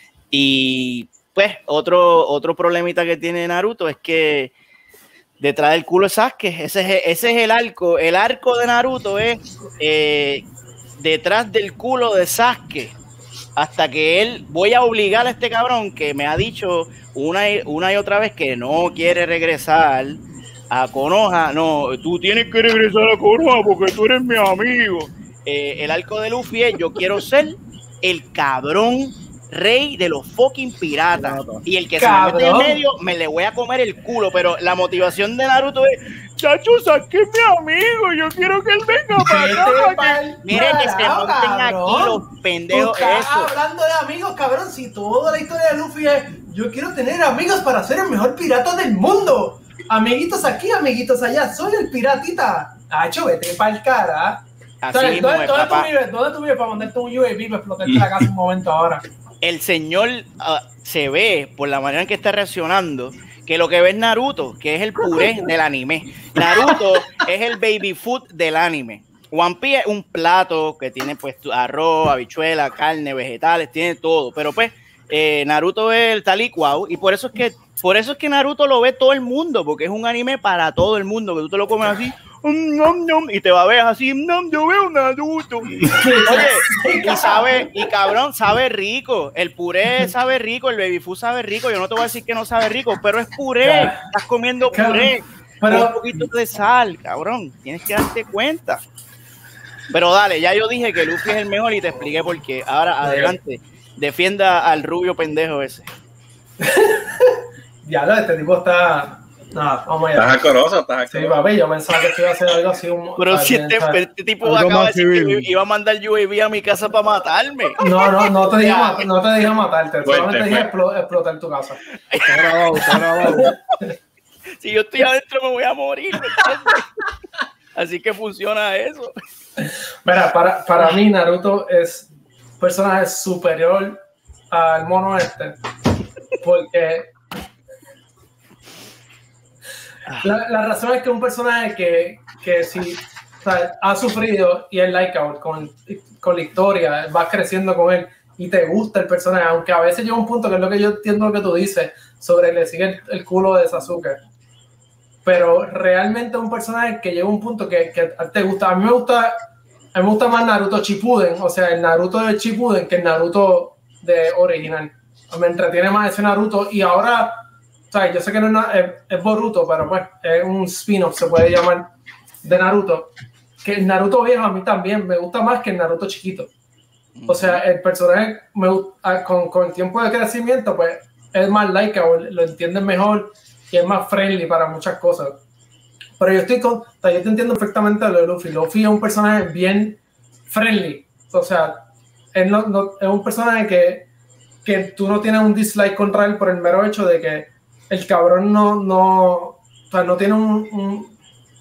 Y pues otro, otro problemita que tiene Naruto es que detrás del culo es Sasuke. Ese es, ese es el arco. El arco de Naruto es eh, detrás del culo de Sasuke. Hasta que él, voy a obligar a este cabrón que me ha dicho una y, una y otra vez que no quiere regresar a Konoha. No, tú tienes que regresar a Konoha porque tú eres mi amigo. Eh, el arco de Luffy es: yo quiero ser el cabrón rey de los fucking piratas. Y el que cabrón. Se me mete en medio, me le voy a comer el culo. Pero la motivación de Naruto es: chacho, saque mi amigo, yo quiero que él venga para acá. Que... Mire que se monten aquí los pendejos. Tú estás eso. Hablando de amigos, cabrón. Si toda la historia de Luffy es: yo quiero tener amigos para ser el mejor pirata del mundo. Amiguitos aquí, amiguitos allá. Soy el piratita. Hacho, vete pa'l cara. Así mismo ¿Dónde, es, ¿dónde, tú vives, ¿Dónde tú vives para mandarte un U A V para explotarte la casa un momento ahora? el señor uh, se ve por la manera en que está reaccionando que lo que ve es Naruto, que es el puré del anime. Naruto es el baby food del anime. One Piece es un plato que tiene pues arroz, habichuela, carne, vegetales, tiene todo, pero pues eh, Naruto es el tal y cual, y por eso es que por eso es que Naruto lo ve todo el mundo, porque es un anime para todo el mundo, que tú te lo comes así um, nom, nom, y te va a ver así, nom, yo veo Naruto. Oye, y sabe, y cabrón, sabe rico, el puré sabe rico, el baby food sabe rico, yo no te voy a decir que no sabe rico, pero es puré, estás comiendo puré, pero con un poquito de sal, cabrón, tienes que darte cuenta. Pero dale, ya yo dije que Luffy es el mejor y te expliqué por qué. Ahora, adelante, defienda al rubio pendejo ese. Ya, no, este tipo está... Nada, vamos allá. Estás acoroso, estás acoroso. Sí, papi, yo pensaba que iba a hacer algo así. Un, Pero si este, este tipo acaba de decir que iba a mandar U A V a mi casa para matarme. No, no, no te dije, mat no te dije matarte, solamente dije explo explotar tu casa. Está grabado, está grabado. Si yo estoy adentro me voy a morir, ¿me entiendes? Así que funciona eso. Mira, para, para mí Naruto es un personaje superior al mono este, porque la, la razón es que un personaje que, que si o sea, ha sufrido y es likeable con, con la historia, vas creciendo con él y te gusta el personaje, aunque a veces llega un punto que es lo que yo entiendo lo que tú dices sobre le sigue el, el culo de Sasuke, pero realmente es un personaje que llega a un punto que, que te gusta. A mí me gusta, a mí me gusta más Naruto Shippuden, o sea, el Naruto de Shippuden que el Naruto de original. Me entretiene más ese Naruto y ahora, o sea, yo sé que no es, es, es Boruto, pero pues es un spin-off, se puede llamar, de Naruto. Que el Naruto viejo a mí también me gusta más que el Naruto chiquito. O sea, el personaje me, con, con el tiempo de crecimiento, pues es más likeable, lo entienden mejor y es más friendly para muchas cosas. Pero yo estoy con, o sea, yo te entiendo perfectamente lo de Luffy. Luffy es un personaje bien friendly. O sea, él no, no, es un personaje que, que tú no tienes un dislike contra él por el mero hecho de que el cabrón no, no, o sea, no tiene un, un,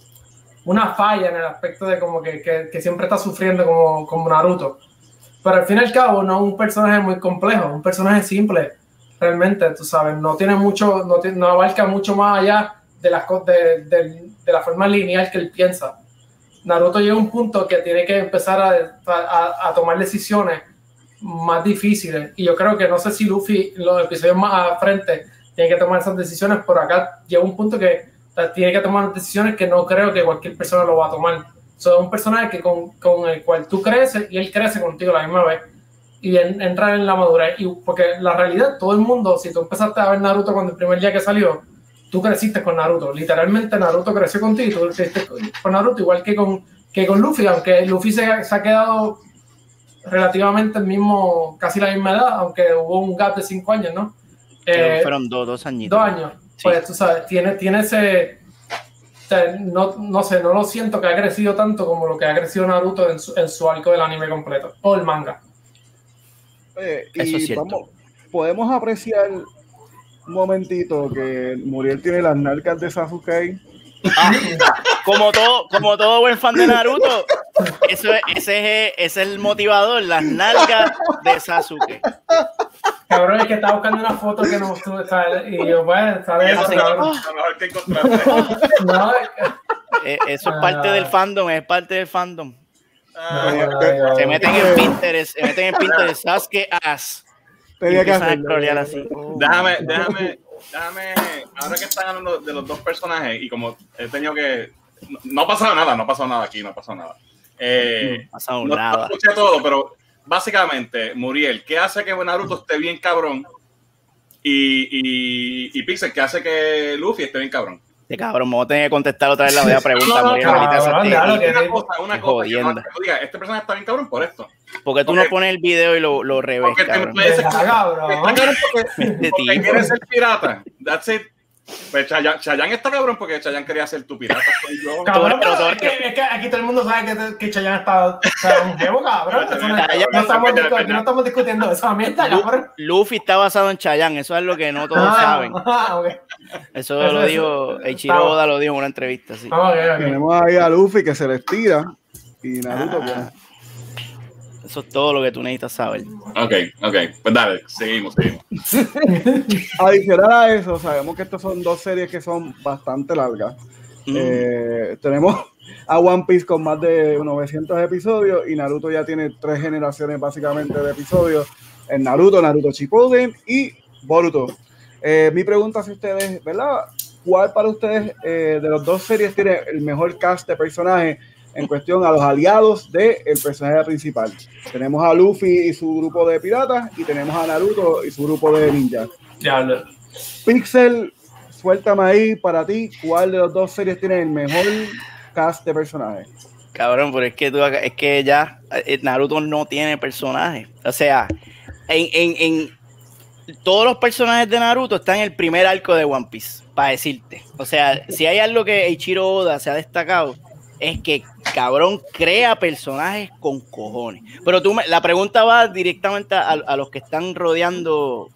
una falla en el aspecto de como que, que, que siempre está sufriendo como, como Naruto. Pero al fin y al cabo no es un personaje muy complejo, un personaje simple. Realmente, tú sabes, no tiene mucho, no, tiene, no abarca mucho más allá de, las, de, de, de la forma lineal que él piensa. Naruto llega a un punto que tiene que empezar a, a, a tomar decisiones más difíciles. Y yo creo que no sé si Luffy, los episodios más a frente, tiene que tomar esas decisiones, pero acá llega un punto que tiene que tomar decisiones que no creo que cualquier persona lo va a tomar. So, es un personaje que con, con el cual tú creces y él crece contigo a la misma vez. Y en, entrar en la madurez, y porque la realidad, todo el mundo, si tú empezaste a ver Naruto cuando el primer día que salió, tú creciste con Naruto, literalmente Naruto creció contigo, tú creciste con Naruto igual que con, que con Luffy, aunque Luffy se, se ha quedado relativamente el mismo, casi la misma edad, aunque hubo un gap de cinco años, ¿no? Eh, fueron dos, dos añitos. Dos años, sí. Pues tú sabes, tiene, tiene ese, o sea, no, no sé, no lo siento que ha crecido tanto como lo que ha crecido Naruto en su, en su arco del anime completo, o el manga. Eh, y es vamos, podemos apreciar un momentito que Muriel tiene las nalgas de Sasuke. Ah, como todo, como todo buen fan de Naruto, eso es, ese, es, ese es el motivador, las nalgas de Sasuke. Cabrón, es que estaba buscando una foto que no tú, y yo, bueno, sabes eso, cabrón. Que encontraste. No, eh, eso es parte del fandom, es parte del fandom. Ah, no, no, no, se meten no. en Pinterest, se meten en Pinterest, Sasuke ass. Tenía que hacerlo. hacerlo. Así. Déjame, déjame, déjame, ahora que están hablando de los dos personajes y como he tenido que, no, no ha pasado nada, no ha pasado nada aquí, no ha pasado nada. Eh, no ha pasado no, nada. No escuché todo, pero básicamente, Muriel, ¿qué hace que Naruto esté bien cabrón? Y, y, y Pixel, ¿qué hace que Luffy esté bien cabrón? Este cabrón, me voy a tener que contestar otra vez la misma pregunta. No, no, cabrón, claro que una cosa, una cosa que jodienda. no, que diga, este personaje está bien cabrón por esto. Porque tú porque, no pones el video y lo, lo revés, porque cabrón. Te puedes Deja, cabrón. está cabrón porque, Este porque tipo. quieres ser pirata. That's it. Pues Chayanne, Chayanne está cabrón porque Chayanne quería ser tu pirata. Soy yo. Cabrón, Pero, pero es, que, es que aquí todo el mundo sabe que, que Chayanne está, está un jevo, cabrón. Eso no, no, estamos, no estamos discutiendo esa mierda, cabrón. Luffy está basado en Chayanne, eso es lo que no todos ah, saben. Ah, okay. Eso, eso lo es, dijo Eiichiro Oda, lo dijo en una entrevista. Sí. Okay, okay. Tenemos ahí a Luffy que se les tira y Naruto ah. Eso es todo lo que tú necesitas saber. Ok, ok. Pues dale, seguimos, seguimos. Adicional a eso, sabemos que estas son dos series que son bastante largas. Mm. Eh, tenemos a One Piece con más de novecientos episodios y Naruto ya tiene tres generaciones básicamente de episodios. En Naruto, Naruto Shippuden y Boruto. Eh, mi pregunta es ustedes, ¿verdad? ¿Cuál para ustedes eh, de las dos series tiene el mejor cast de personajes en cuestión a los aliados del personaje principal? Tenemos a Luffy y su grupo de piratas y tenemos a Naruto y su grupo de ninjas. Ya, Pixel, suéltame ahí para ti, ¿cuál de las dos series tiene el mejor cast de personajes? Cabrón, pero es que, tú, es que ya Naruto no tiene personajes. O sea, en, en, en todos los personajes de Naruto están en el primer arco de One Piece, para decirte. O sea, si hay algo que Eiichiro Oda se ha destacado, es que, cabrón, crea personajes con cojones. Pero tú, me, la pregunta va directamente a, a los que están rodeando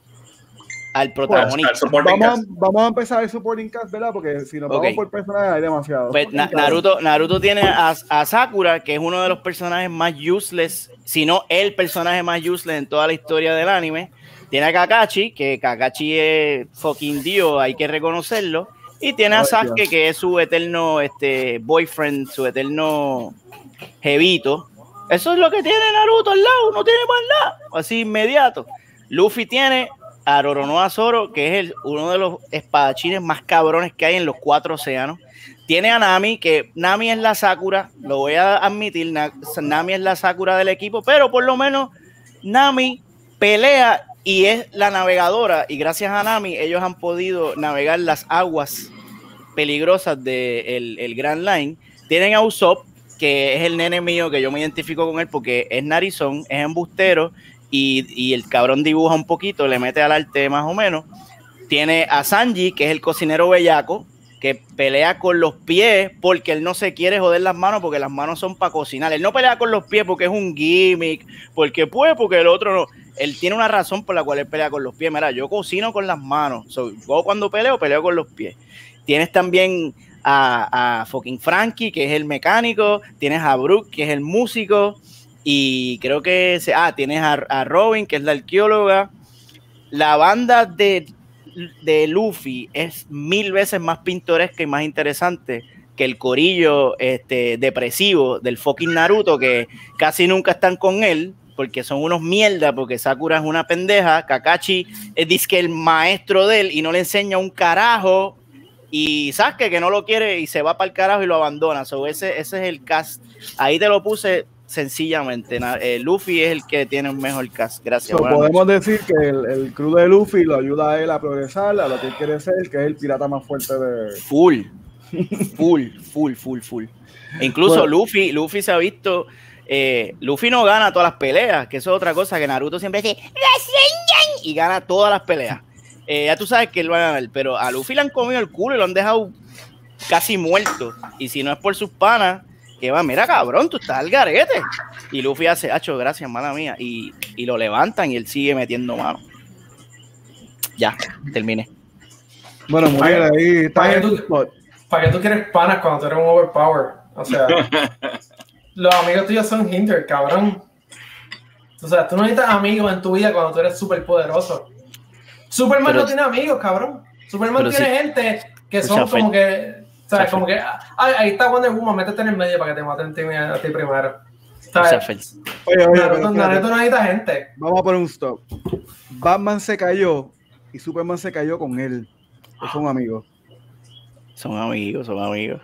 al protagonista. Pues, vamos, a, vamos a empezar el supporting cast, ¿verdad? Porque si nos okay. vamos por personajes hay demasiado. Pues, na, Naruto, Naruto tiene a, a Sakura, que es uno de los personajes más useless, si no el personaje más useless en toda la historia del anime. Tiene a Kakashi, que Kakashi es fucking Dios, hay que reconocerlo. Y tiene a Sasuke, que es su eterno este, boyfriend, su eterno jevito. Eso es lo que tiene Naruto al lado, no tiene más nada. Así inmediato. Luffy tiene a Roronoa Zoro, que es el, uno de los espadachines más cabrones que hay en los cuatro océanos. Tiene a Nami, que Nami es la Sakura, lo voy a admitir, Nami es la Sakura del equipo, pero por lo menos Nami pelea y es la navegadora, y gracias a Nami ellos han podido navegar las aguas peligrosas del de el Grand Line. Tienen a Usopp, que es el nene mío, que yo me identifico con él porque es narizón, es embustero, y, y el cabrón dibuja un poquito, le mete al arte más o menos. Tiene a Sanji, que es el cocinero bellaco, que pelea con los pies porque él no se quiere joder las manos, porque las manos son para cocinar. Él no pelea con los pies porque es un gimmick, porque pues, porque el otro no. Él tiene una razón por la cual él pelea con los pies. Mira, yo cocino con las manos. So, yo cuando peleo, peleo con los pies. Tienes también a, a fucking Frankie, que es el mecánico. Tienes a Brook, que es el músico. Y creo que... Se, ah, tienes a, a Robin, que es la arqueóloga. La banda de, de Luffy es mil veces más pintoresca y más interesante que el corillo este, depresivo del fucking Naruto, que casi nunca están con él, porque son unos mierda, porque Sakura es una pendeja, Kakashi es disque el maestro de él y no le enseña un carajo, y Sasuke que no lo quiere y se va para el carajo y lo abandona. So, ese, ese es el cast. Ahí te lo puse sencillamente. Eh, Luffy es el que tiene un mejor cast. Gracias. So, podemos noches. decir que el, el crew de Luffy lo ayuda a él a progresar, a lo que él quiere ser, que es el pirata más fuerte de... Full, full, full, full, full. E incluso bueno. Luffy, Luffy se ha visto... Eh, Luffy no gana todas las peleas, que eso es otra cosa que Naruto siempre dice y gana todas las peleas. Eh, ya tú sabes que él va a ganar, pero a Luffy le han comido el culo y lo han dejado casi muerto. Y si no es por sus panas, que va, mira cabrón, tú estás al garete. Y Luffy hace, hacho, gracias, mala mía. Y, y lo levantan y él sigue metiendo mano. Ya, terminé. Bueno, Muriel, ahí está. ¿Para qué tú, ¿para qué tú quieres panas cuando tú eres un overpower? O sea... Los amigos tuyos son hinder, cabrón. O sea, tú no necesitas amigos en tu vida cuando tú eres súper poderoso. Superman pero, no tiene amigos, cabrón. Superman tiene sí. gente que son Chafe. como que... ¿Sabes? Como que... Ay, ahí está Wonder Woman, métete en el medio para que te maten a ti primero. ¿Sabes? Oye, oye, Naruto, Naruto no necesita gente. Vamos a poner un stop. Batman se cayó y Superman se cayó con él. Son amigos. Son amigos, son amigos.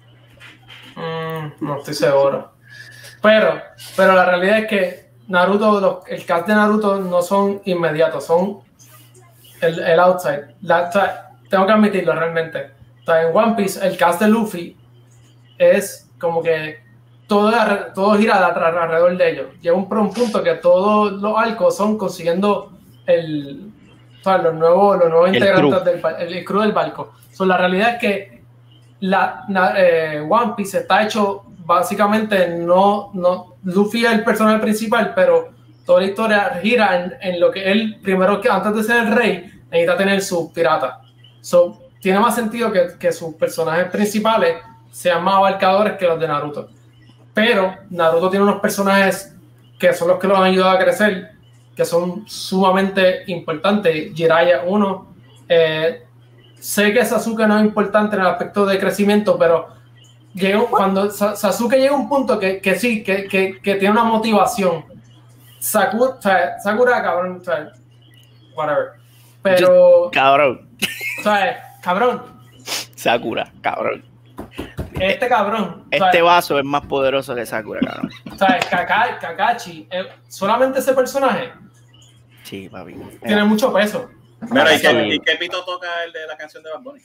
Mm, no estoy seguro. Pero, pero la realidad es que Naruto, los, el cast de Naruto no son inmediatos, son el, el outside. La, o sea, tengo que admitirlo realmente. O sea, en One Piece, el cast de Luffy es como que todo, todo gira alrededor de ellos. Llega un, un punto que todos los arcos son consiguiendo el, o sea, los nuevos, los nuevos integrantes del el, el crew del barco. So, la realidad es que la, la eh, One Piece está hecho básicamente no, no Luffy es el personaje principal, pero toda la historia gira en, en lo que él primero, que antes de ser el rey, necesita tener sus piratas. So, tiene más sentido que, que sus personajes principales sean más abarcadores que los de Naruto. Pero Naruto tiene unos personajes que son los que los han ayudado a crecer, que son sumamente importantes. Jiraiya, uno, eh, sé que Sasuke no es importante en el aspecto de crecimiento, pero llega, cuando Sasuke llega a un punto que, que sí, que, que, que tiene una motivación. Sakura, o sea, Sakura, cabrón, o sea, whatever. Pero, Just, cabrón. O sea, cabrón. Sakura, cabrón. Este cabrón. Este ¿sabes? vaso es más poderoso que Sakura, cabrón. ¿Sabes? Kaka, Kakashi, eh, solamente ese personaje Sí, papi. tiene mucho peso. Mira, ¿y qué, ¿y qué pito toca el de la canción de Bad Bunny?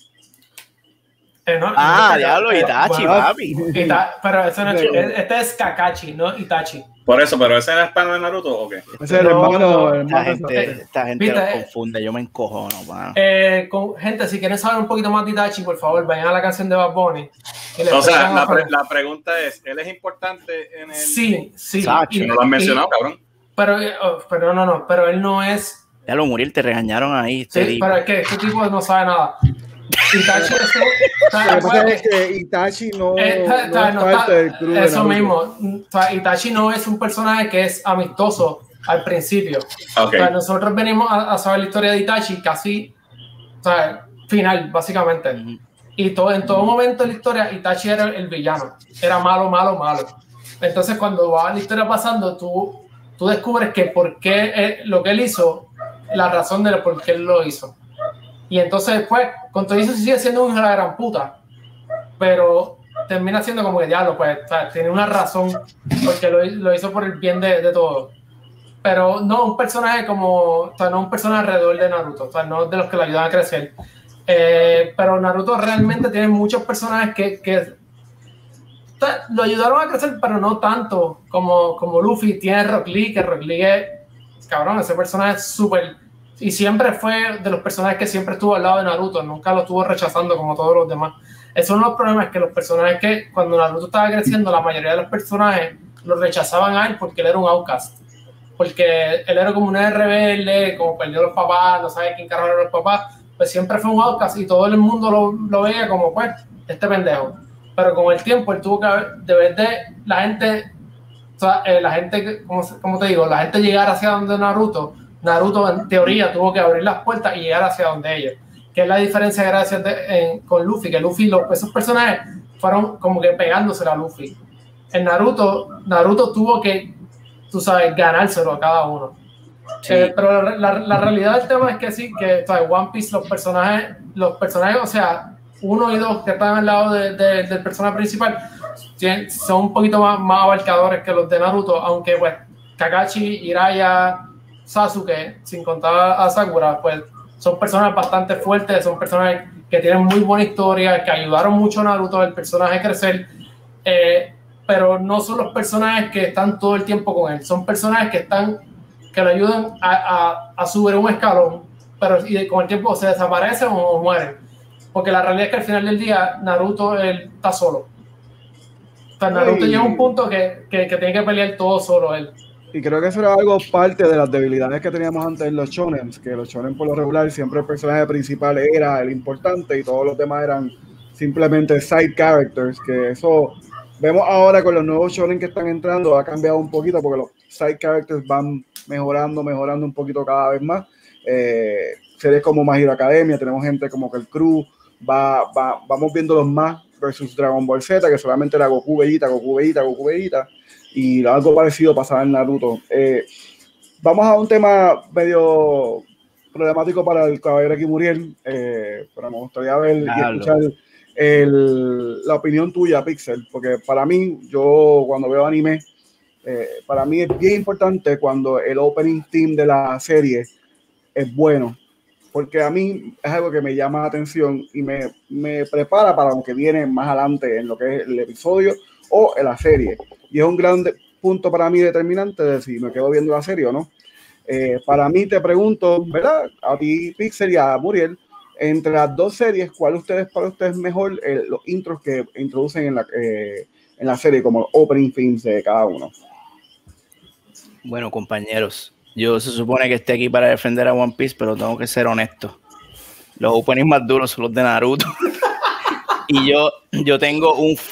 Eh, no, Ah, este, diablo, eh, Itachi, bueno, papi. Ita, pero ese no es, este es Kakashi, no Itachi. Por eso, pero ese es el pana de Naruto o qué? Ese es el No, hermano, no, el Esta hermano de gente, Sasuke. esta gente Viste, los eh, confunde, yo me encojono, mano. Eh, con, gente, si quieren saber un poquito más de Itachi, por favor, vayan a la canción de Bad Bunny. y les O sea, preguntan la, a- pre- la pregunta es, ¿él es importante en el...? Sí, sí. Sacho, y- No lo han y- mencionado, cabrón. Pero, eh, oh, pero no, no, pero él no es. Ya lo Muriel, te regañaron ahí. Este Sí, tipo. pero es que este tipo no sabe nada. Itachi es un- Lo que pasa ¿sabes? es que Itachi no, Eh, no está- está- es no parte está- del crew de Eso Naruto. mismo. O sea, Itachi no es un personaje que es amistoso al principio. Ok. O sea, nosotros venimos a, a saber la historia de Itachi casi, o sea, final, básicamente. Ujú. Y todo, en todo momento de la historia, Itachi era el villano. Era malo, malo, malo. Entonces, cuando va la historia pasando, tú, tú descubres que por qué él- lo que él hizo, la razón de por qué él lo hizo. Y entonces después, con todo eso sigue siendo un hijo de la gran puta. Pero termina siendo como que diablo, pues, o sea, tiene una razón porque lo, lo hizo por el bien de, de todos. Pero no un personaje como, o sea, no un personaje alrededor de Naruto, o sea, no de los que lo ayudan a crecer. Eh, pero Naruto realmente tiene muchos personajes que, que o sea, lo ayudaron a crecer, pero no tanto como, como Luffy. Tiene Rock Lee, que Rock Lee es, cabrón, ese personaje es súper, y siempre fue de los personajes que siempre estuvo al lado de Naruto, nunca lo estuvo rechazando como todos los demás. Esos son los problemas, que los personajes que cuando Naruto estaba creciendo, la mayoría de los personajes lo rechazaban a él porque él era un outcast. Porque él era como un rebelde, como perdió a los papás, no sabe quién carajo eran los papás, pues siempre fue un outcast y todo el mundo lo, lo veía como, pues, este pendejo. Pero con el tiempo él tuvo que, de verdad, la gente, o sea, eh, la gente, como, como te digo, la gente llegar hacia donde Naruto, Naruto en teoría tuvo que abrir las puertas y llegar hacia donde ellos. Que es la diferencia gracias de, en, con Luffy, que Luffy, los, esos personajes fueron como que pegándose a Luffy. En Naruto, Naruto tuvo que, tú sabes, ganárselo a cada uno. Sí. Eh, pero la, la, la realidad del tema es que sí, que o sea, One Piece, los personajes, los personajes, o sea, uno y dos que están al lado de, de, del personaje principal, tienen, son un poquito más, más abarcadores que los de Naruto, aunque pues Kakashi, Jiraiya, Sasuke, sin contar a Sakura, pues son personas bastante fuertes, son personas que tienen muy buena historia, que ayudaron mucho a Naruto, el personaje a crecer, eh, pero no son los personajes que están todo el tiempo con él, son personajes que están, que le ayudan a, a, a subir un escalón, pero y con el tiempo se desaparecen o, o mueren, porque la realidad es que al final del día Naruto él está solo. O sea, Naruto Ay. llega a un punto que, que, que tiene que pelear todo solo él. Y creo que eso era algo parte de las debilidades que teníamos antes en los shonen, que los shonen por lo regular siempre el personaje principal era el importante y todos los demás eran simplemente side characters, que eso vemos ahora con los nuevos shonen que están entrando, ha cambiado un poquito porque los side characters van mejorando, mejorando un poquito cada vez más. Eh, series como My Hero Academia, tenemos gente como que el crew, va, va, vamos viéndolos más versus Dragon Ball Z, que solamente era Goku, Vegeta, Goku, Vegeta, Goku, Vegeta, y algo parecido pasaba en Naruto. Eh, vamos a un tema medio problemático para el caballero aquí Muriel, eh, pero me gustaría ver y escuchar el, la opinión tuya, Pixel, porque para mí, yo cuando veo anime, eh, para mí es bien importante cuando el opening theme de la serie es bueno, porque a mí es algo que me llama la atención y me, me prepara para lo que viene más adelante en lo que es el episodio o en la serie. Y es un gran punto para mí determinante de si me quedo viendo la serie o no. Eh, para mí te pregunto, ¿verdad? A ti, Pixel, y a Muriel, entre las dos series, ¿cuál ustedes para ustedes mejor eh, los intros que introducen en la, eh, en la serie, como los opening themes de cada uno? Bueno, compañeros, yo se supone que esté aquí para defender a One Piece, pero tengo que ser honesto. Los openings más duros son los de Naruto. Y yo, yo tengo un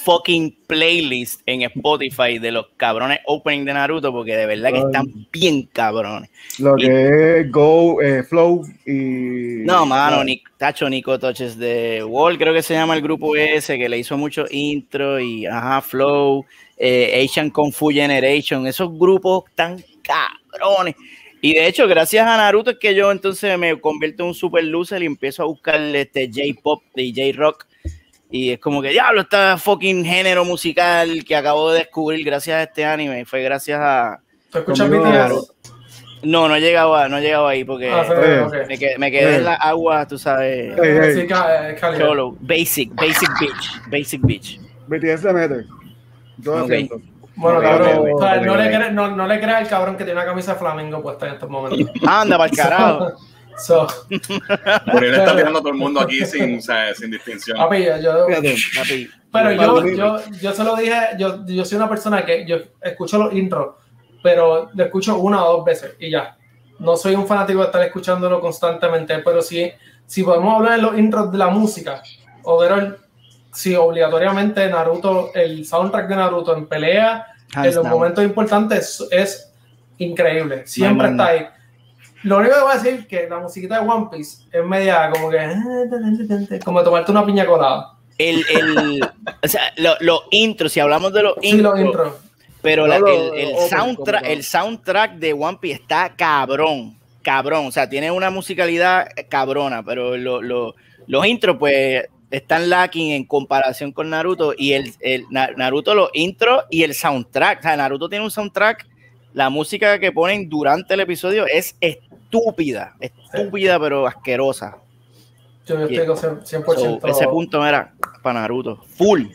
fucking playlist en Spotify de los cabrones opening de Naruto, porque de verdad que están bien cabrones. Lo y, que es Go, eh, Flow y... No, mano, ni, Tacho Nico Touches de Wall, creo que se llama el grupo ese, que le hizo mucho intro y, ajá, Flow, eh, Asian Kung Fu Generation, esos grupos tan cabrones. Y de hecho, gracias a Naruto es que yo entonces me convierto en un super loser y empiezo a buscar este J-pop y J-rock. Y es como que, diablo, está fucking género musical que acabo de descubrir gracias a este anime. Y fue gracias a... ¿Tú escuchas B T S? No, no he llegado, a, no he llegado ahí porque ah, eh, okay. me, quedé, me quedé eh. en la agua, tú sabes. Hey, hey. Sí, ca, Solo, basic, basic beach, basic beach. B T S se mete. Yo okay. Bueno, okay, cabrón, okay, o sea, okay, no, okay. Le crea, no, no le creas al cabrón que tiene una camisa de Flamengo puesta en estos momentos. Anda, para el carajo. So, Muriel está tirando a todo el mundo aquí sin, o sea, sin distinción. Papi, yo, Fíjate, papi. Pero yo, yo, yo se lo dije, yo, yo soy una persona que yo escucho los intros, pero lo escucho una o dos veces y ya. No soy un fanático de estar escuchándolo constantemente, pero sí, si podemos hablar de los intros de la música, o ver si obligatoriamente Naruto, el soundtrack de Naruto en pelea, Hands en los down. Momentos importantes es, es increíble. Siempre no, no, no. está ahí. Lo único que voy a decir es que la musiquita de One Piece es media como que como tomarte una piña colada. El, el, o sea, los lo intros, si hablamos de los sí, intros, los intros. Pero la, el, el, soundtrack, el soundtrack de One Piece está cabrón, cabrón. O sea, tiene una musicalidad cabrona, pero lo, lo, los intros, pues, están lacking en comparación con Naruto. Y el, el Naruto, los intros y el soundtrack. O sea, Naruto tiene un soundtrack. La música que ponen durante el episodio es estúpida, estúpida, pero asquerosa. Yo estoy cien por ciento. So, ese punto era para Naruto, full.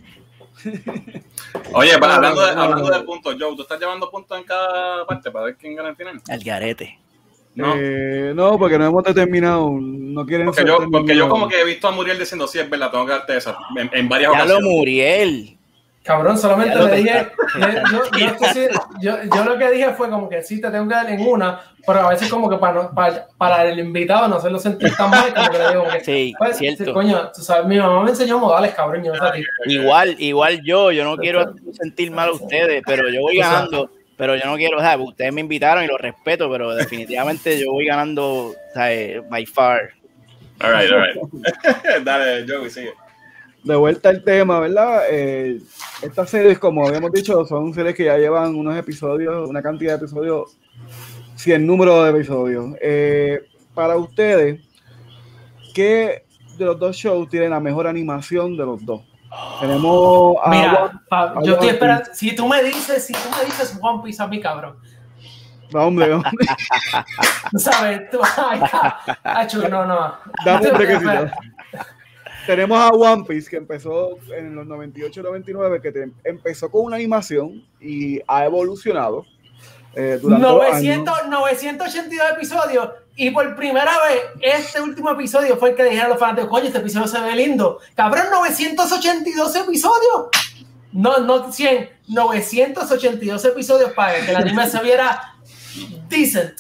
Oye, para, hablando, de, hablando de puntos, Joe, ¿tú estás llevando puntos en cada parte para ver quién gana el final? Al garete. No, eh, no porque no hemos determinado. No quieren porque yo, porque yo como que he visto a Muriel diciendo, sí, es verdad, tengo que darte esa en, en varias ya ocasiones. Lo Muriel. Cabrón, solamente le dije, yo, yo, yo, yo, yo lo que dije fue como que sí, te tengo que dar en una, pero a veces como que para, para, para el invitado no hacerlo sentir tan mal, como que le digo, que, sí, pues, cierto. Sí, coño, tú sabes, mi mamá me enseñó modales, cabrón, yo no sé. Igual, igual yo, yo no quiero sentir mal a ustedes, pero yo voy ganando, pero yo no quiero, o sea, ustedes me invitaron y lo respeto, pero definitivamente yo voy ganando, ¿sabes? By far. All right, all right. Dale, Joey, sigue. De vuelta al tema, ¿verdad? Eh, estas series, como habíamos dicho, son series que ya llevan unos episodios, una cantidad de episodios, cien números de episodios. Eh, para ustedes, ¿qué de los dos shows tiene la mejor animación de los dos? Tenemos a Mira, One, pa, a yo estoy One esperando, si tú me dices, si tú me dices One Piece a mí, cabrón. No, hombre, hombre. ¿Sabes? Tú, ay, cacho, no, no. Dame un requisito. Tenemos a One Piece, que empezó en los noventa y ocho noventa y nueve, que te, empezó con una animación y ha evolucionado eh, durante novecientos, novecientos ochenta y dos episodios, y por primera vez este último episodio fue el que dijeron los fanáticos, coño, este episodio se ve lindo. Cabrón, novecientos ochenta y dos episodios. No, no cien, novecientos ochenta y dos episodios para que el anime se viera decent.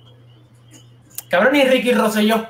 Cabrón, ni Ricky Rosselló.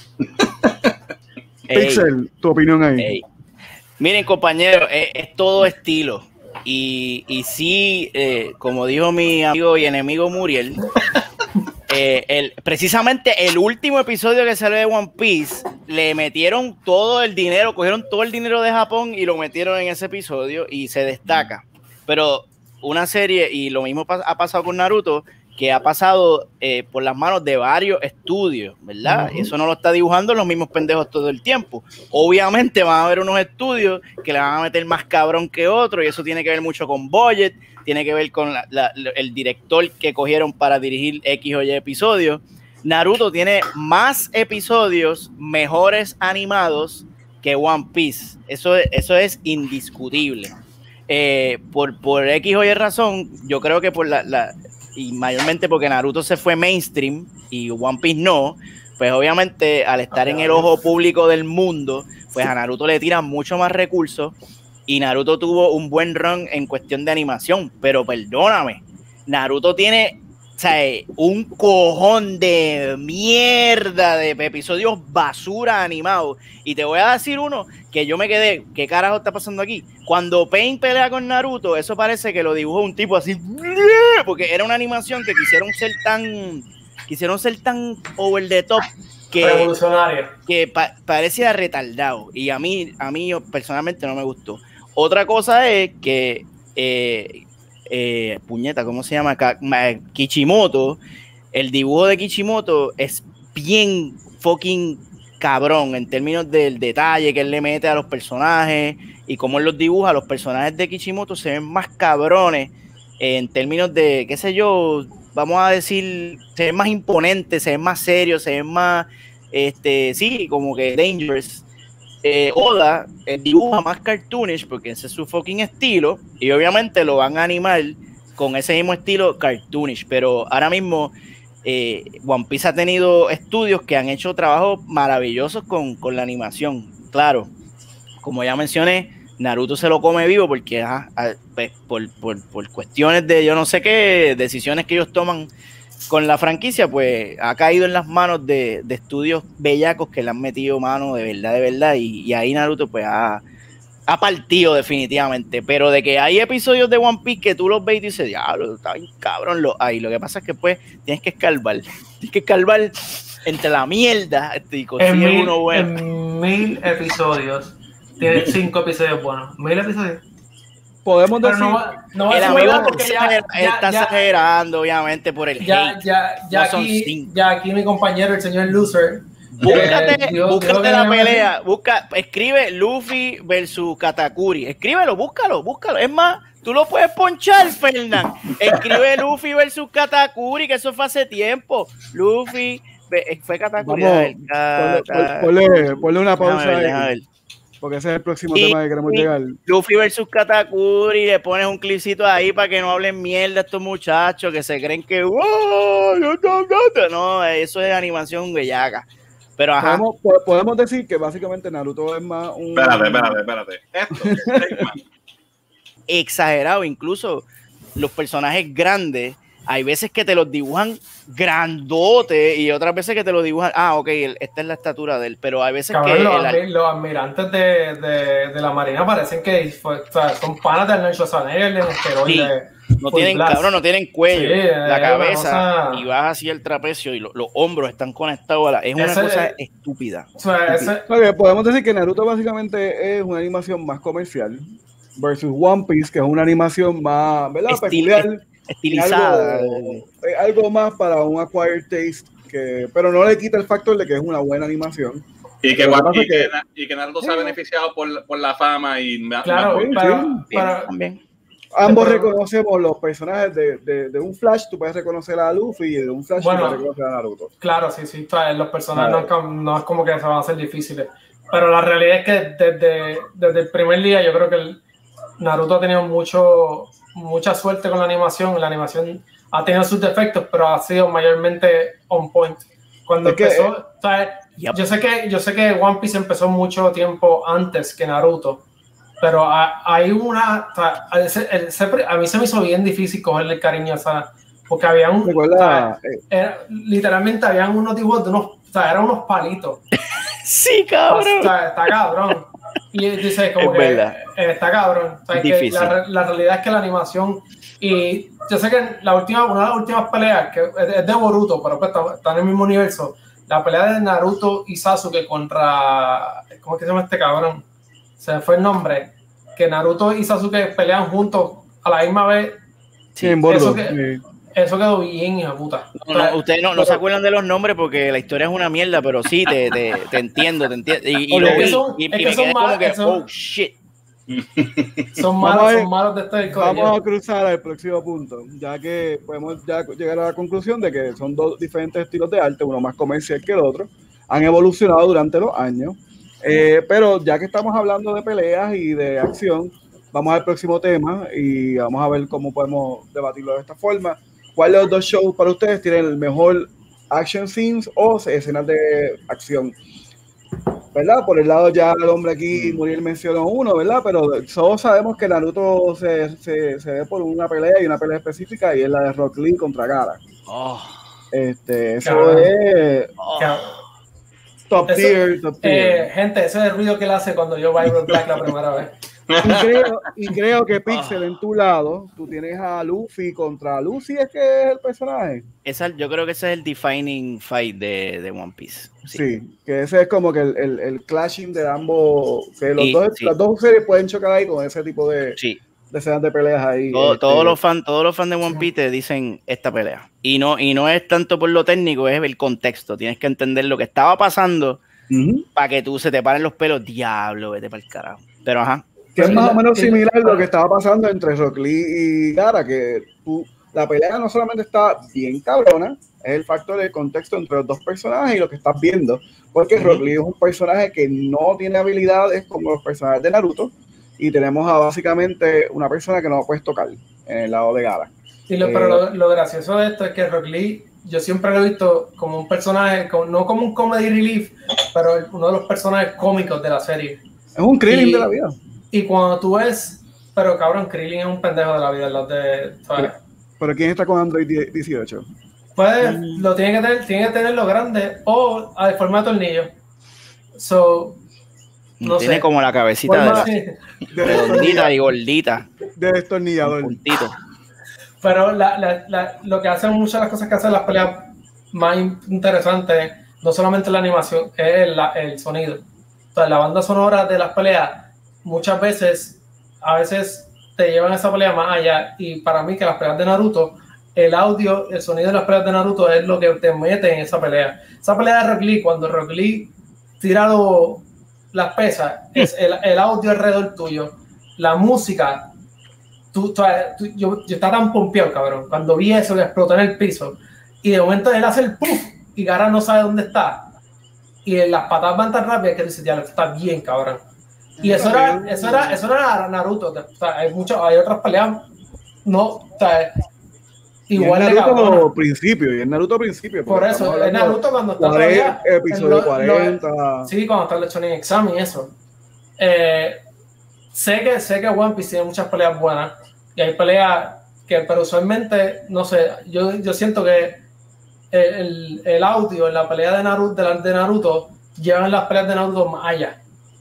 Pixel, tu opinión ahí. Ey. Miren, compañeros, es, es todo estilo. Y, y sí, eh, como dijo mi amigo y enemigo Muriel, eh, el, precisamente el último episodio que salió de One Piece, le metieron todo el dinero, cogieron todo el dinero de Japón y lo metieron en ese episodio y se destaca. Pero una serie, y lo mismo ha pasado con Naruto, que ha pasado eh, por las manos de varios estudios, ¿verdad? Uh-huh. Eso no lo está dibujando los mismos pendejos todo el tiempo. Obviamente van a haber unos estudios que le van a meter más cabrón que otros, y eso tiene que ver mucho con budget, tiene que ver con la, la, el director que cogieron para dirigir X o Y episodios. Naruto tiene más episodios mejores animados que One Piece. Eso, eso es indiscutible. Eh, por, por X o Y razón, yo creo que por la... la y mayormente porque Naruto se fue mainstream y One Piece no, pues obviamente al estar en el ojo público del mundo, pues a Naruto le tiran mucho más recursos, y Naruto tuvo un buen run en cuestión de animación, pero perdóname, Naruto tiene O sea, un cojón de mierda de episodios basura animados. Y te voy a decir uno que yo me quedé, ¿qué carajo está pasando aquí? Cuando Pain pelea con Naruto, eso parece que lo dibujó un tipo así, porque era una animación que quisieron ser tan, quisieron ser tan over the top que, que pa parecía retardado. Y a mí, a mí personalmente no me gustó. Otra cosa es que eh, Eh, puñeta, ¿cómo se llama? Kishimoto, el dibujo de Kishimoto es bien fucking cabrón en términos del detalle que él le mete a los personajes y cómo él los dibuja. Los personajes de Kishimoto se ven más cabrones en términos de, qué sé yo, vamos a decir, se ven más imponentes, se ven más serios, se ven más, este, sí, como que dangerous. Eh, Oda eh, dibuja más cartoonish porque ese es su fucking estilo y obviamente lo van a animar con ese mismo estilo cartoonish, pero ahora mismo eh, One Piece ha tenido estudios que han hecho trabajos maravillosos con, con la animación. Claro, como ya mencioné, Naruto se lo come vivo porque ajá, pues, por, por, por cuestiones de yo no sé qué, decisiones que ellos toman con la franquicia, pues ha caído en las manos de, de estudios bellacos que le han metido mano de verdad, de verdad, y, y ahí Naruto pues ha, ha partido definitivamente, pero de que hay episodios de One Piece que tú los ves y dices, diablo, está bien cabrón, lo hay. Lo que pasa es que pues tienes que escarbar, tienes que escarbar entre la mierda y conseguir uno bueno. En mil episodios, tiene cinco episodios buenos, mil episodios. Podemos decir, no, no el amigo ya, ya, está ya, exagerando, obviamente, por el ya, hate. Ya, ya, no aquí, ya aquí mi compañero, el señor Loser. Búscate, eh, Dios, búscate Dios la pelea. Busca, escribe Luffy versus Katakuri. Escríbelo, búscalo, búscalo. Es más, tú lo puedes ponchar, Fernán. Escribe Luffy versus Katakuri, que eso fue hace tiempo. Luffy, fue Katakuri. Vamos, ponle, ponle, ponle una pausa déjame ver, déjame ver. Porque ese es el próximo y, tema que queremos llegar. Luffy versus Katakuri, le pones un clipcito ahí para que no hablen mierda estos muchachos que se creen que oh, no, eso es animación bellaca. Pero ajá. Podemos, podemos decir que básicamente Naruto es más un... Espérate, espérate, espérate. Esto, exagerado, incluso los personajes grandes, hay veces que te los dibujan grandote y otras veces que te lo dibujan, ah, ok, esta es la estatura de él, pero hay veces cabrón, que... Los, el, admi los admirantes de, de, de la Marina parecen que fue, o sea, son panas del Nacho Sanel, en esteroides. Sí, no tienen, cabrón, no tienen cuello, sí, la cabeza, cosa... y vas así el trapecio y lo, los hombros están conectados a la... Es una ese, cosa estúpida. O sea, ese... okay, podemos decir que Naruto básicamente es una animación más comercial versus One Piece, que es una animación más, ¿verdad? Estil peculiar. Estilizada. Algo, algo más para un acquired taste, que, pero no le quita el factor de que es una buena animación. Y que, bueno, y que, que, y que Naruto sí. se ha beneficiado por, por la fama y claro, me, para, sí, para, también. Ambos pero, reconocemos los personajes de, de, de un Flash, tú puedes reconocer a Luffy y de un Flash bueno, tú puedes reconocer a Naruto. Claro, sí, sí, los personajes claro. no, es, no es como que se van a hacer difíciles, pero la realidad es que desde, desde el primer día yo creo que el Naruto ha tenido mucho, mucha suerte con la animación, la animación ha tenido sus defectos, pero ha sido mayormente on point. Cuando es empezó, que, o sea, yep. yo sé que yo sé que One Piece empezó mucho tiempo antes que Naruto, pero hay una, o sea, ese, ese, a mí se me hizo bien difícil cogerle el cariño, o sea, porque había un, o sea, era, literalmente habían unos dibujos de unos, o sea, eran unos palitos. Sí, cabrón. O sea, está cabrón. Y dice como es que verdad. está cabrón. O sea, que la, la realidad es que la animación, y yo sé que la última, una de las últimas peleas, que es de Boruto, pero pues está, está en el mismo universo, la pelea de Naruto y Sasuke contra, ¿cómo es que se llama este cabrón? Se me fue el nombre, que Naruto y Sasuke pelean juntos a la misma vez. Sí, en Boruto. Eso, que, eso quedó bien, hija puta. No, no, ustedes no, no se acuerdan de los nombres porque la historia es una mierda, pero sí, te, te, te entiendo, te entiendo. Y, y, lo vi, son, y, y me quedé como que, son, oh, shit. Son malos, son malos de este Vamos yo. a cruzar al próximo punto, ya que podemos ya llegar a la conclusión de que son dos diferentes estilos de arte, uno más comercial que el otro, han evolucionado durante los años, eh, pero ya que estamos hablando de peleas y de acción, vamos al próximo tema y vamos a ver cómo podemos debatirlo de esta forma. ¿Cuál de los dos shows para ustedes tienen el mejor action scenes o escenas de acción? ¿Verdad? Por el lado ya el hombre aquí, Muriel mencionó uno, ¿verdad? Pero todos sabemos que Naruto se, se, se ve por una pelea y una pelea específica y es la de Rock Lee contra Gaara. Oh. Este, eso Cabrón. es Oh. top Eso, tier, top tier. Eh, gente, ese es el ruido que él hace cuando yo Viral Black la primera vez. Y creo, y creo que Pixel en tu lado, tú tienes a Luffy contra Lucy, es que es el personaje. Esa, yo creo que ese es el defining fight de, de One Piece. Sí. Sí. que ese es como que el, el, el clashing de ambos, que los Y, dos, sí. las dos series pueden chocar ahí con ese tipo de, Sí. de escenas de peleas ahí. Todo, este, todos los fans, todos los fans de One Piece te dicen esta pelea. Y no, y no es tanto por lo técnico, es el contexto. Tienes que entender lo que estaba pasando uh-huh. para que tú se te paren los pelos. Diablo, vete para el carajo. Pero ajá. Que es más o menos y, similar a y, lo que estaba pasando entre Rock Lee y Gaara, que tú, la pelea no solamente está bien cabrona, es el factor del contexto entre los dos personajes y lo que estás viendo, porque uh-huh. Rock Lee es un personaje que no tiene habilidades como los personajes de Naruto, y tenemos a básicamente una persona que no lo puedes tocar en el lado de Gaara. Y lo, eh, pero lo, lo gracioso de esto es que Rock Lee, yo siempre lo he visto como un personaje, como, no como un comedy relief, pero uno de los personajes cómicos de la serie. Es un Krillin y, de la vida. Y cuando tú ves, pero cabrón, Krillin es un pendejo de la vida, los de, pero, pero ¿quién está con Android dieciocho? Pues mm. lo tiene que tener, tiene que tenerlo grande o a de forma de tornillo. So, no tiene sé. como la cabecita forma, de, la, de redondita y gordita. De destornillador. Puntito. Pero la, la, la, lo que hacen muchas de las cosas que hacen las peleas más interesantes, no solamente la animación, es el, el sonido. O sea, la banda sonora de las peleas muchas veces, a veces te llevan esa pelea más allá, y para mí que las peleas de Naruto, el audio, el sonido de las peleas de Naruto es lo que te mete en esa pelea. Esa pelea de Rock Lee, cuando Rock Lee tira lo, las pesas, es el, el audio alrededor tuyo, la música, tú, tú, tú, yo, yo estaba tan pompeado, cabrón, cuando vi eso que explotó en el piso, y de momento él hace el puff, y Gaara no sabe dónde está, y las patadas van tan rápidas que dice, ya, está bien, cabrón. Y eso era, eso era, eso era Naruto. O sea, hay muchas, hay otras peleas, no, o sea, igual de cabrón. Naruto principio, y en Naruto principio. Por eso, en Naruto cuando está todavía, episodio lo, cuarenta. Lo, sí, cuando está el Shonen Exam y eso. Eh, sé que sé que One Piece tiene muchas peleas buenas y hay peleas que, pero usualmente, no sé, yo, yo siento que el, el audio en la pelea de Naruto, de, la, de Naruto llevan las peleas de Naruto más allá.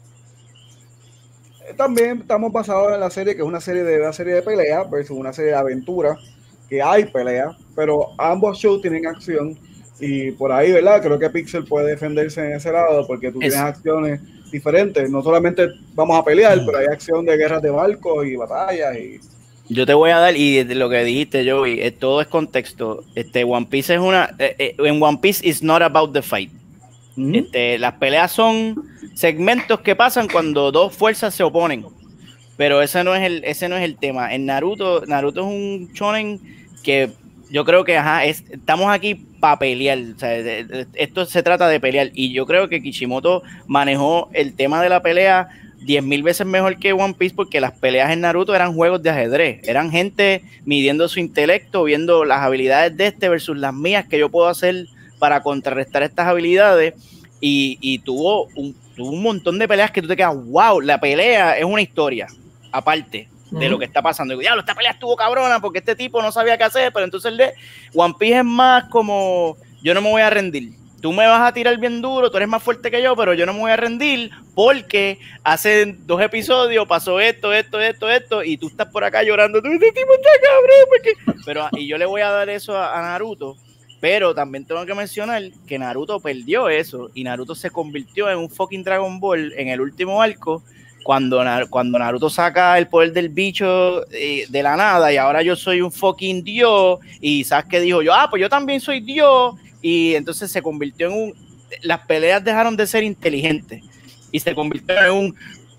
También estamos basados en la serie, que es una serie de una serie de peleas versus una serie de aventuras, que hay peleas, pero ambos shows tienen acción, y por ahí, ¿verdad? Creo que Pixel puede defenderse en ese lado, porque tú es. tienes acciones diferentes, no solamente vamos a pelear, mm. pero hay acción de guerras de barcos y batallas. Y yo te voy a dar, y lo que dijiste, Joey, eh, todo es contexto. Este, One Piece es una, eh, eh, en One Piece it's not about the fight. Mm-hmm. Este, las peleas son segmentos que pasan cuando dos fuerzas se oponen, pero ese no es el, ese no es el tema. En Naruto, Naruto es un shonen que yo creo que ajá, es, estamos aquí para pelear. O sea, de, de, esto se trata de pelear, y yo creo que Kishimoto manejó el tema de la pelea diez mil veces mejor que One Piece, porque las peleas en Naruto eran juegos de ajedrez, eran gente midiendo su intelecto, viendo las habilidades de este versus las mías, que yo puedo hacer para contrarrestar estas habilidades, y, y tuvo, un, tuvo un montón de peleas que tú te quedas, wow, la pelea es una historia aparte de uh-huh. lo que está pasando. Diablo, esta pelea estuvo cabrona porque este tipo no sabía qué hacer, pero entonces el de One Piece es más como, yo no me voy a rendir. Tú me vas a tirar bien duro, tú eres más fuerte que yo, pero yo no me voy a rendir porque hace dos episodios pasó esto, esto, esto, esto, y tú estás por acá llorando, este tipo está cabrón, porque... pero y yo le voy a dar eso a, a Naruto, pero también tengo que mencionar que Naruto perdió eso, y Naruto se convirtió en un fucking Dragon Ball en el último arco, cuando, cuando Naruto saca el poder del bicho eh, de la nada, y ahora yo soy un fucking dios, y Sasuke dijo yo, ah, pues yo también soy dios, y entonces se convirtió en un, las peleas dejaron de ser inteligentes y se convirtió en un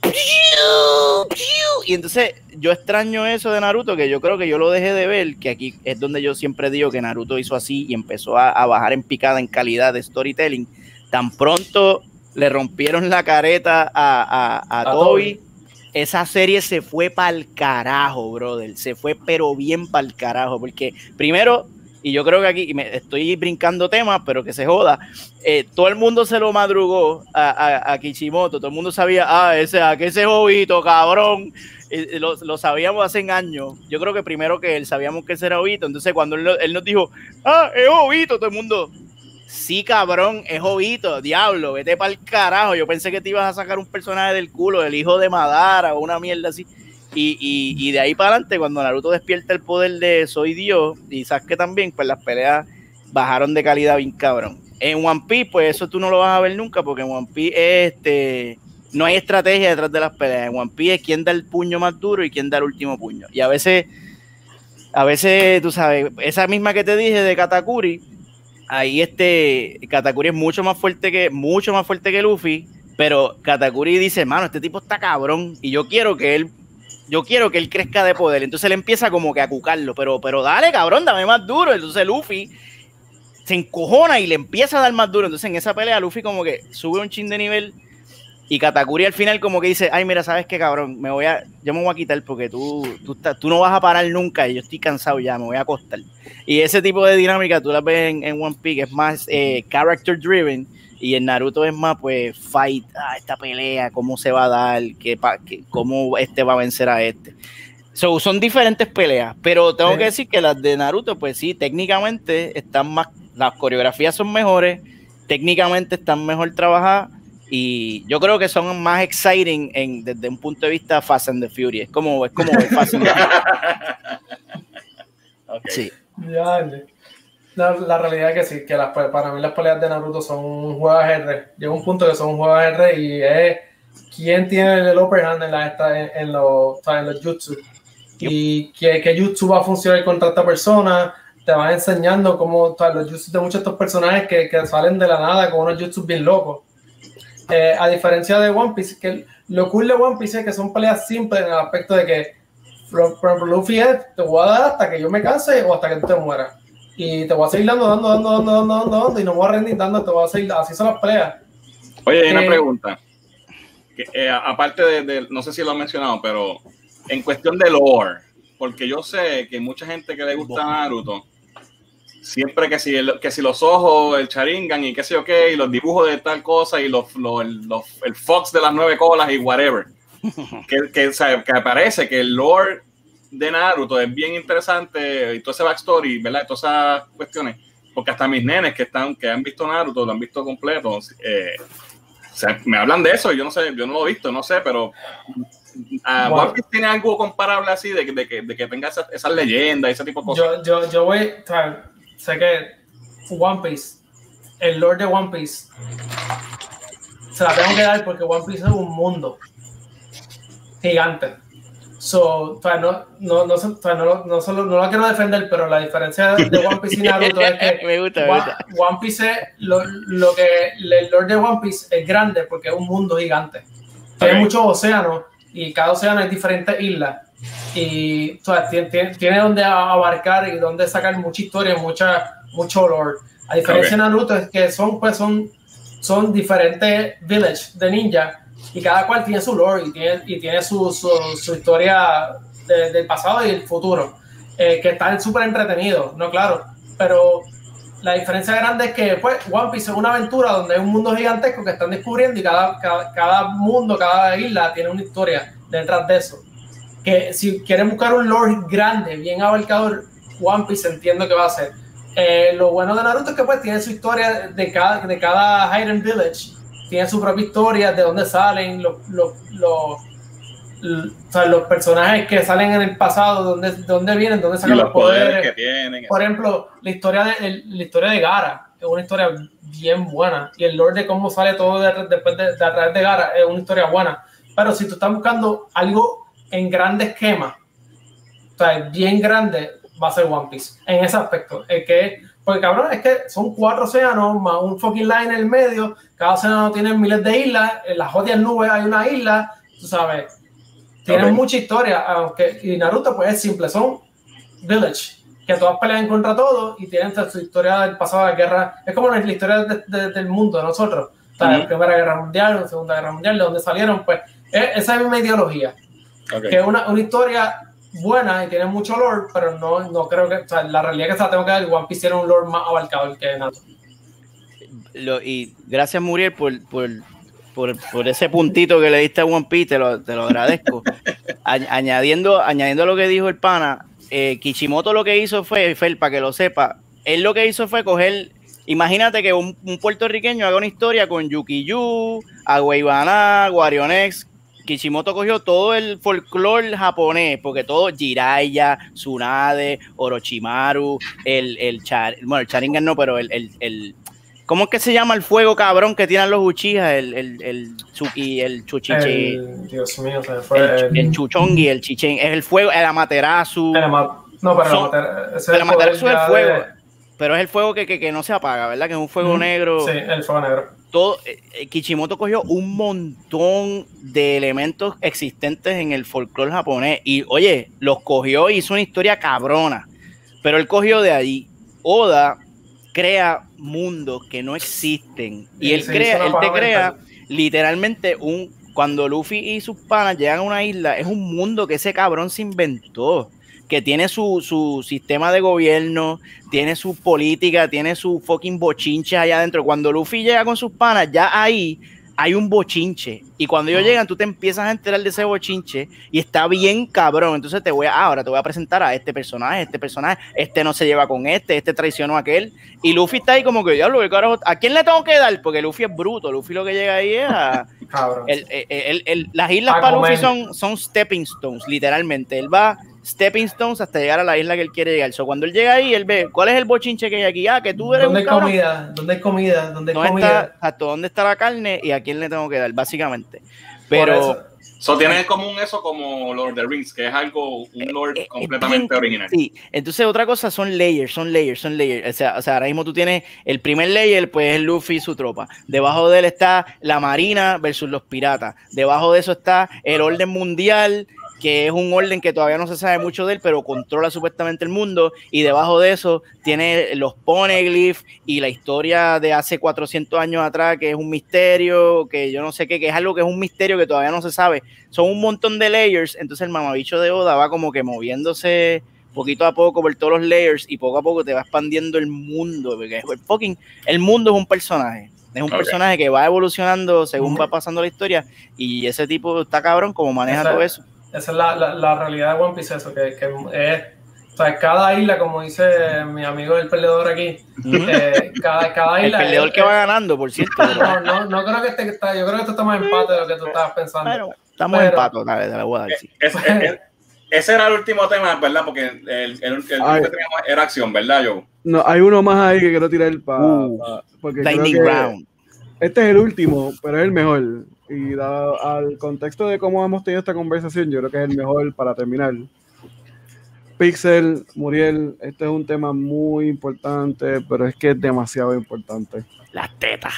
y entonces yo extraño eso de Naruto, que yo creo que yo lo dejé de ver, que aquí es donde yo siempre digo que Naruto hizo así y empezó a, a bajar en picada en calidad de storytelling. Tan pronto le rompieron la careta a, a, a, a Toby, esa serie se fue pa'l carajo, brother, se fue pero bien pa'l carajo, porque primero y yo creo que aquí, y me estoy brincando temas, pero que se joda, eh, todo el mundo se lo madrugó a, a, a Kishimoto, todo el mundo sabía, ah, ese, a que ese Obito, cabrón, eh, lo, lo sabíamos hace años, yo creo que primero que él, sabíamos que ese era Obito, entonces cuando él, él nos dijo, ah, es Obito, todo el mundo, sí, cabrón, es Obito, diablo, vete para el carajo, yo pensé que te ibas a sacar un personaje del culo, el hijo de Madara o una mierda así. Y, y, y de ahí para adelante, cuando Naruto despierta el poder de Soy Dios, y Sasuke también, pues las peleas bajaron de calidad bien cabrón. En One Piece, pues eso tú no lo vas a ver nunca, porque en One Piece este, no hay estrategia detrás de las peleas. En One Piece es quién da el puño más duro y quién da el último puño. Y a veces, a veces, tú sabes, esa misma que te dije de Katakuri, ahí este, Katakuri es mucho más fuerte que, mucho más fuerte que Luffy, pero Katakuri dice, mano, este tipo está cabrón, y yo quiero que él Yo quiero que él crezca de poder. Entonces él empieza como que a cucarlo. Pero, pero dale, cabrón, dame más duro. Entonces Luffy se encojona y le empieza a dar más duro. Entonces en esa pelea Luffy como que sube un chin de nivel. Y Katakuri al final como que dice, ay, mira, ¿sabes qué, cabrón? Me voy a, yo me voy a quitar porque tú, tú, estás, tú no vas a parar nunca. Y yo estoy cansado ya, me voy a acostar. Y ese tipo de dinámica tú la ves en, en One Piece. Es más eh, character driven. Y en Naruto es más, pues, fight, ah, esta pelea, cómo se va a dar, qué, pa, qué, cómo este va a vencer a este. So, son diferentes peleas, pero tengo sí. que decir que las de Naruto, pues sí, técnicamente están más, las coreografías son mejores, técnicamente están mejor trabajadas, y yo creo que son más exciting en, desde un punto de vista Fast and the Furious. Es como, es como Fast and the Furious. Okay. Sí. Ya, La, la realidad es que sí, que las, para mí las peleas de Naruto son un juego de ajedrez. Llega un punto que son un juego de ajedrez y es quién tiene el upper hand en, la, en, en, los, en los jutsu. Y qué, qué jutsu va a funcionar contra esta persona. Te van enseñando cómo los jutsu de muchos de estos personajes que, que salen de la nada con unos jutsu bien locos. Eh, a diferencia de One Piece, que lo cool de One Piece es que son peleas simples en el aspecto de que, por ejemplo, Luffy es, te voy a dar hasta que yo me canse o hasta que tú te mueras. Y te voy a seguir dando, dando, dando, dando, dando, dando, dando y no voy a rendir dando, te voy a seguir, así son las peleas. Oye, hay eh, una pregunta. Que, eh, aparte de, de, no sé si lo han mencionado, pero en cuestión de lore, porque yo sé que mucha gente que le gusta Naruto, siempre que si, el, que si los ojos, el Sharingan y qué sé yo qué, y los dibujos de tal cosa, y los, los, los, el Fox de las nueve colas y whatever, que, que, o sea, que parece que el lore de Naruto es bien interesante y todo ese backstory, ¿verdad? Todas esas cuestiones, porque hasta mis nenes que están que han visto Naruto, lo han visto completo, eh, o sea, me hablan de eso y yo no sé, yo no lo he visto, no sé, pero uh, wow. One Piece tiene algo comparable así de, de, de, de que tenga esas esa leyendas y ese tipo de cosas. Yo, yo, yo voy, o sea, sé que One Piece, el lore de One Piece, se la tengo que dar porque One Piece es un mundo gigante. So, o sea, no, no, no, o sea, no, no, solo, no lo quiero defender, pero la diferencia de One Piece y Naruto es que me gusta, me gusta. One Piece es lo, lo que el lore de One Piece es grande porque es un mundo gigante. Tiene okay. muchos océanos y cada océano es diferentes islas y o sea, tiene, tiene, tiene donde abarcar y donde sacar mucha historia, mucha, mucho lore. A diferencia okay. de Naruto es que son, pues, son, son diferentes villages de ninja. Y cada cual tiene su lore y tiene, y tiene su, su, su historia de, del pasado y el futuro, eh, que están súper entretenidos, ¿no? Claro, pero la diferencia grande es que pues, One Piece es una aventura donde hay un mundo gigantesco que están descubriendo y cada, cada, cada mundo, cada isla tiene una historia detrás de eso. Que si quieren buscar un lore grande, bien abarcador, One Piece entiendo que va a ser. Eh, lo bueno de Naruto es que pues tiene su historia de cada, de cada Hidden Village. Tiene su propia historia, de dónde salen los, los, los, los, o sea, los personajes que salen en el pasado, dónde, dónde vienen, dónde sacan los, los poderes. poderes que tienen. Por ejemplo, la historia de, el, la historia de Gaara es una historia bien buena. Y el lore de cómo sale todo de, después de, de a través de Gaara es una historia buena. Pero si tú estás buscando algo en grande esquema, o sea, bien grande, va a ser One Piece. En ese aspecto. El que Porque cabrón, es que son cuatro océanos más un fucking line en el medio. Cada océano tiene miles de islas. En las jodidas nubes hay una isla. Tú sabes, tienen okay. mucha historia. Aunque, y Naruto, pues es simple. Son village, que todas pelean contra todos y tienen su historia del pasado de la guerra. Es como la historia de, de, del mundo de nosotros. O sea, uh-huh. la Primera Guerra Mundial, la Segunda Guerra Mundial, de donde salieron, pues es, esa misma ideología. Okay. Que es una, una historia buena y tiene mucho lore, pero no, no creo que, o sea, la realidad es que se la tengo que dar, One Piece tiene un lore más abarcador que Naruto. Lo, y gracias, Muriel, por, por, por, por ese puntito que le diste a One Piece, te lo, te lo agradezco. A, añadiendo, añadiendo lo que dijo el pana, eh, Kishimoto lo que hizo fue, Fel, para que lo sepa, él lo que hizo fue coger, imagínate que un, un puertorriqueño haga una historia con Yukiyu, Agüeybana, Guarionex. Kishimoto cogió todo el folclore japonés, porque todo, Jiraiya, Tsunade, Orochimaru, el, el, char, bueno, el Sharingan no, pero el, el, el ¿cómo es que se llama el fuego cabrón que tienen los Uchiha? El, el, el Tsuki, el Chuchiche. El, Dios mío, se me fue. El, El, el Chuchongi, el Chichen, es el fuego, el Amaterasu. El ama, no, pero son, el Amaterasu, el Amaterasu es el fuego, de, pero es el fuego que, que, que no se apaga, ¿verdad? Que es un fuego mm, negro. Sí, el fuego negro. Todo, eh, Kishimoto cogió un montón de elementos existentes en el folclore japonés y, oye, los cogió y hizo una historia cabrona, pero él cogió de ahí. Oda crea mundos que no existen y sí, él, crea, él te crea mental. Literalmente un, cuando Luffy y sus panas llegan a una isla, es un mundo que ese cabrón se inventó, que tiene su, su sistema de gobierno, tiene su política, tiene su fucking bochinche allá adentro. Cuando Luffy llega con sus panas, ya ahí hay un bochinche. Y cuando ellos llegan, tú te empiezas a enterar de ese bochinche y está bien cabrón. Entonces te voy a, ahora te voy a presentar a este personaje, este personaje, este no se lleva con este, este traicionó a aquel. Y Luffy está ahí como que, diablo, ¿qué carajo? ¿A quién le tengo que dar? Porque Luffy es bruto. Luffy lo que llega ahí es a... el, el, el, el, las islas para Luffy son, son stepping stones, literalmente. Él va... stepping stones hasta llegar a la isla que él quiere llegar. So, cuando él llega ahí, él ve cuál es el bochinche que hay aquí. Ah, que tú eres ¿Dónde un hay comida? ¿Dónde hay comida? ¿Dónde hay ¿Dónde comida? Está, hasta dónde está la carne y a quién le tengo que dar, básicamente. Pero so, tiene en común eso como Lord of the Rings, que es algo, un lore eh, completamente bien, original. Sí, entonces otra cosa son layers, son layers, son layers. O sea, o sea, ahora mismo tú tienes el primer layer, pues es Luffy y su tropa. Debajo de él está la marina versus los piratas. Debajo de eso está el orden mundial, que es un orden que todavía no se sabe mucho de él, pero controla supuestamente el mundo, y debajo de eso tiene los poneglyphs y la historia de hace cuatrocientos años atrás, que es un misterio, que yo no sé qué, que es algo que es un misterio que todavía no se sabe. Son un montón de layers, entonces el mamabicho de Oda va como que moviéndose poquito a poco por todos los layers, y poco a poco te va expandiendo el mundo, porque el, fucking, el mundo es un personaje. Es un okay. personaje que va evolucionando según uh-huh. va pasando la historia, y ese tipo está cabrón como maneja esa, todo eso. Esa es la, la, la realidad de One Piece, eso, que, que es, o sea, cada isla, como dice mi amigo el perdedor aquí, uh-huh. eh, cada, cada isla... El perdedor es, que va ganando, por cierto. No, no, no creo que este, está, yo creo que esto está más empate de lo que tú estabas pensando. Bueno, estamos en empate, dale, de la voy a decir. Es, es, es, ese era el último tema, ¿verdad? Porque el, el, el, el que teníamos era acción, ¿verdad, Joe? No, hay uno más ahí que quiero tirar para... Uh, pa, Lightning Round. Este es el último, pero es el mejor. Y dado al contexto de cómo hemos tenido esta conversación, yo creo que es el mejor para terminar. Pixel, Muriel, este es un tema muy importante, pero es que es demasiado importante. Las tetas.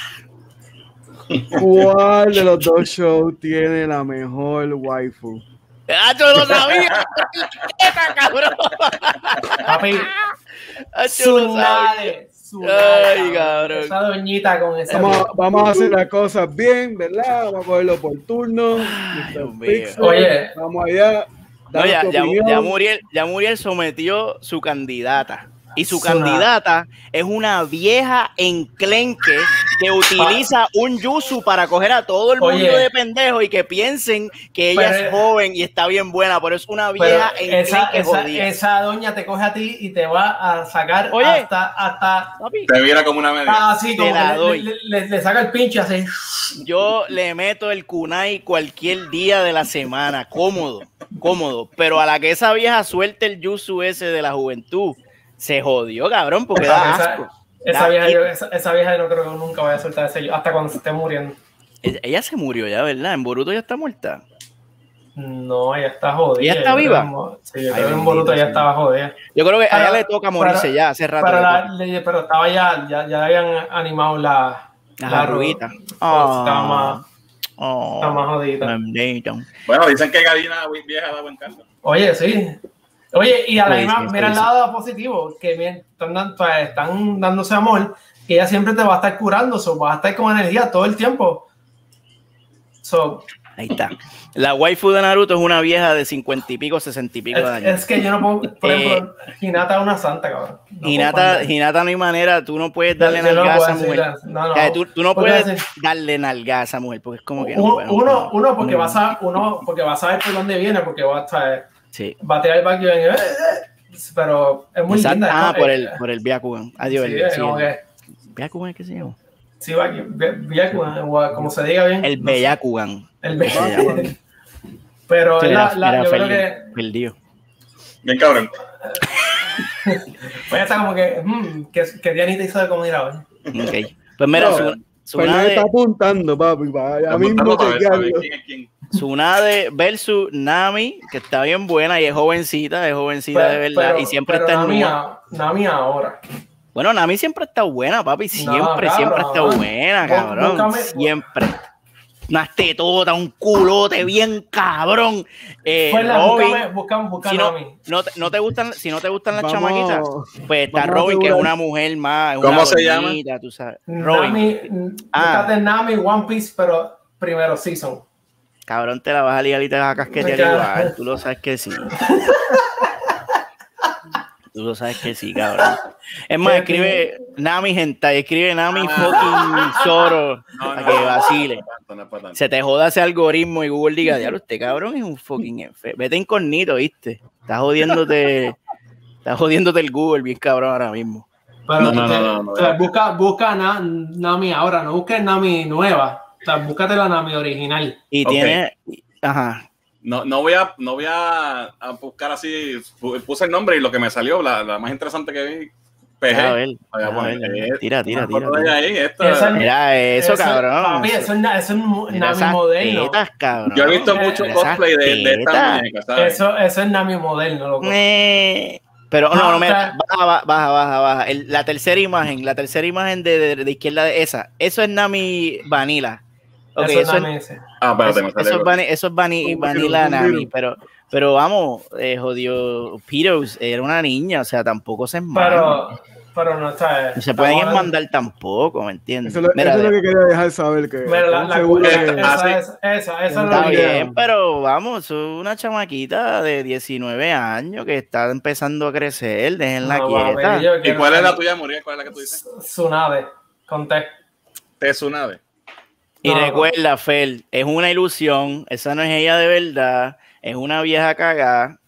¿Cuál de los dos shows tiene la mejor waifu? ¡Ah, yo lo sabía! ¡Teta, cabrón! Papi, Tsunade. Ay, cabrón. Esa doñita con esa. Vamos, vamos a hacer las cosas bien, ¿verdad? Vamos a cogerlo por turno. Ay, Oye, vamos allá. No, ya, ya, ya, Muriel, ya Muriel sometió su candidata. Y su Tsunade. Candidata es una vieja enclenque que utiliza un yuzu para coger a todo el mundo Oye, de pendejo y que piensen que ella pero, es joven y está bien buena, pero es una vieja enclenque esa, esa, jodida. Esa doña te coge a ti y te va a sacar Oye, hasta... hasta te viera como una media. Ah, sí, como la le, doy. Le, le, le saca el pinche así. Yo le meto el kunai cualquier día de la semana, cómodo, cómodo. Pero a la que esa vieja suelte el yuzu ese de la juventud, se jodió, cabrón, porque da asco. Esa, esa, vieja, yo, esa, esa vieja no creo que nunca vaya a soltar ese hasta cuando se esté muriendo. Ella, ella se murió ya, ¿verdad? En Boruto ya está muerta. No, ella está jodida. ¿Ella está yo viva? Creo, sí, yo Ay, creo que en Boruto ya estaba jodida. Yo creo que pero, a ella le toca morirse pero, ya, hace rato. Pero, la, le, pero estaba ya, ya, ya habían animado la... La, la arruguita. Oh, estaba más... Oh, estaba más jodida. Bueno, dicen que gallina vieja da buen caldo. Oye, sí. Oye, y a la misma, sí, mira el lado positivo, que bien, están, dando, están dándose amor, que ella siempre te va a estar curando, so, vas a estar con energía todo el tiempo. So, Ahí está. La waifu de Naruto es una vieja de cincuenta y pico, sesenta y pico es, de años. es que yo no puedo, por ejemplo, eh, Hinata es una santa, cabrón. No Hinata, Hinata no hay manera, tú no puedes darle yo, yo nalga no a esa mujer. No, no, o sea, tú, tú no puedes hacer... darle nalga a esa mujer, porque es como que no. Uno, Bueno, uno, no, uno, porque no. vas a, uno, porque vas a ver por dónde viene, porque va a estar, sí. va a tirar el back y eh, eh, pero es muy Exacto. linda. Ah, es, por, eh, el, por el Byakugan. Adiós, sí, el, es sí, como el, que, ¿Byakugan es que se llama? Sí, Byakugan, como se diga bien. El Beyakugan. El Beyakugan. Pero sí, la, era, la, era yo perdido, creo que... Perdido. Bien cabrón. Pues está como que... Mmm, que, que Dianita hizo de comida hoy. Ok. Pues mira, no, su, Tsunade de... está apuntando, papi. Vaya mismo para ver, para ver quién es quién. Tsunade versus Nami, que está bien buena y es jovencita, es jovencita pero, de verdad. Pero, y siempre pero está Nami, en a, Nami ahora. Bueno, Nami siempre está buena, papi. Siempre, no, cabrón, siempre está buena, cabrón. Búscame, siempre. Unas tetotas, un culote bien cabrón. Eh, pues la, Robin, búscame, búscame, búscame si no, Nami. No, te, no te gustan, si no te gustan las vamos, chamaquitas, pues está Robin, que es una mujer más. ¿Cómo una se bonita, llama? Tú sabes. Robin. Nami, ah. búscate Nami One Piece, pero primero season. Cabrón, te la vas a liar y te vas a casquetear igual. Tú lo sabes que sí. Tú lo sabes que sí, cabrón. Es más, escribe Nami Hentai, escribe Nami fucking Zoro para que vacile. Se te joda ese algoritmo y Google diga, diablo, este cabrón es un fucking enfermo. Vete incógnito, ¿viste? Estás jodiéndote, estás jodiéndote el Google bien cabrón ahora mismo. Pero no, te, no, no, no, te, no. busca, busca na, Nami ahora, no busques Nami nueva. O sea, búscate la Nami original. Y okay. tiene, ajá. No, no voy a, no voy a, a buscar así, puse el nombre y lo que me salió, la, la más interesante que vi, P G. A ver, a ver, eh, tira, tira, tira. tira. Ahí, esta, esa, mira eso, esa, cabrón. Papi, eso es, eso es Nami moderno. Tetas, cabrón. Yo he visto mucho cosplay de, de esta muñeca, ¿sabes? Eso, eso es Nami moderno, loco. Eh, pero no, no, mira, baja, baja, baja, baja. El, la tercera imagen, la tercera imagen de, de, de izquierda de esa, eso es Nami Vanilla. Okay, eso, eso, es, ah, espérate, eso, eso, es vani, eso es vani, Vanilla Nami, pero, pero vamos, eh, jodió, Peters era una niña, o sea, tampoco se enmanda. Pero, pero no está. No se pueden enmandar tampoco, ¿me entiendes? Eso, mira, eso de, es lo que quería dejar saber. Que mira, la, la, seguro la, que, esa, esa, esa, esa está es bien, pero vamos, una chamaquita de diecinueve años que está empezando a crecer, déjenla no, quieta. ¿Y cuál es la tuya, Muriel? ¿Cuál es la que tú dices? Tsunade, con T. T Tsunade. Y no, recuerda, Fel, es una ilusión, esa no es ella de verdad, es una vieja cagada.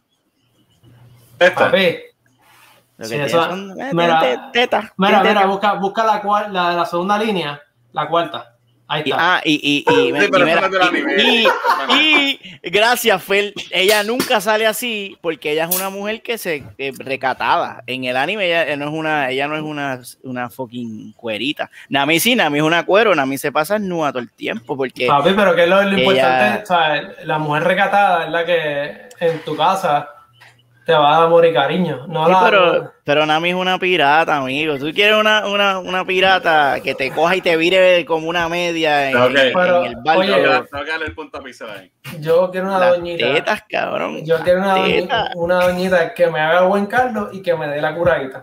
Esta. Papi. Lo que sí, eso, son, eh, mira, teta, mira, teta. mira, busca, busca la, cual, la de la segunda línea, la cuarta. Ahí está. Y, ah, y, y, y, sí, y, mira, y, y, y gracias, Fel, ella nunca sale así porque ella es una mujer que se eh, recatada. En el anime ella no es una, ella no es una, una fucking cuerita. Nami sí, Nami es una cuero, Nami se pasa nua todo el tiempo porque. Papi, pero que es lo, lo ella, importante, o sea, la mujer recatada es la que en tu casa te va a morir cariño. No sí, la, pero, no. pero Nami es una pirata, amigo. Tú quieres una, una, una pirata que te coja y te vire como una media en, okay. en, pero, en el barco. Oye, no, no, no, el punto a pisar ahí. Yo quiero una Las doñita. Tetas, cabrón. Yo quiero una doñita, una doñita que me haga buen caldo y que me dé la curadita.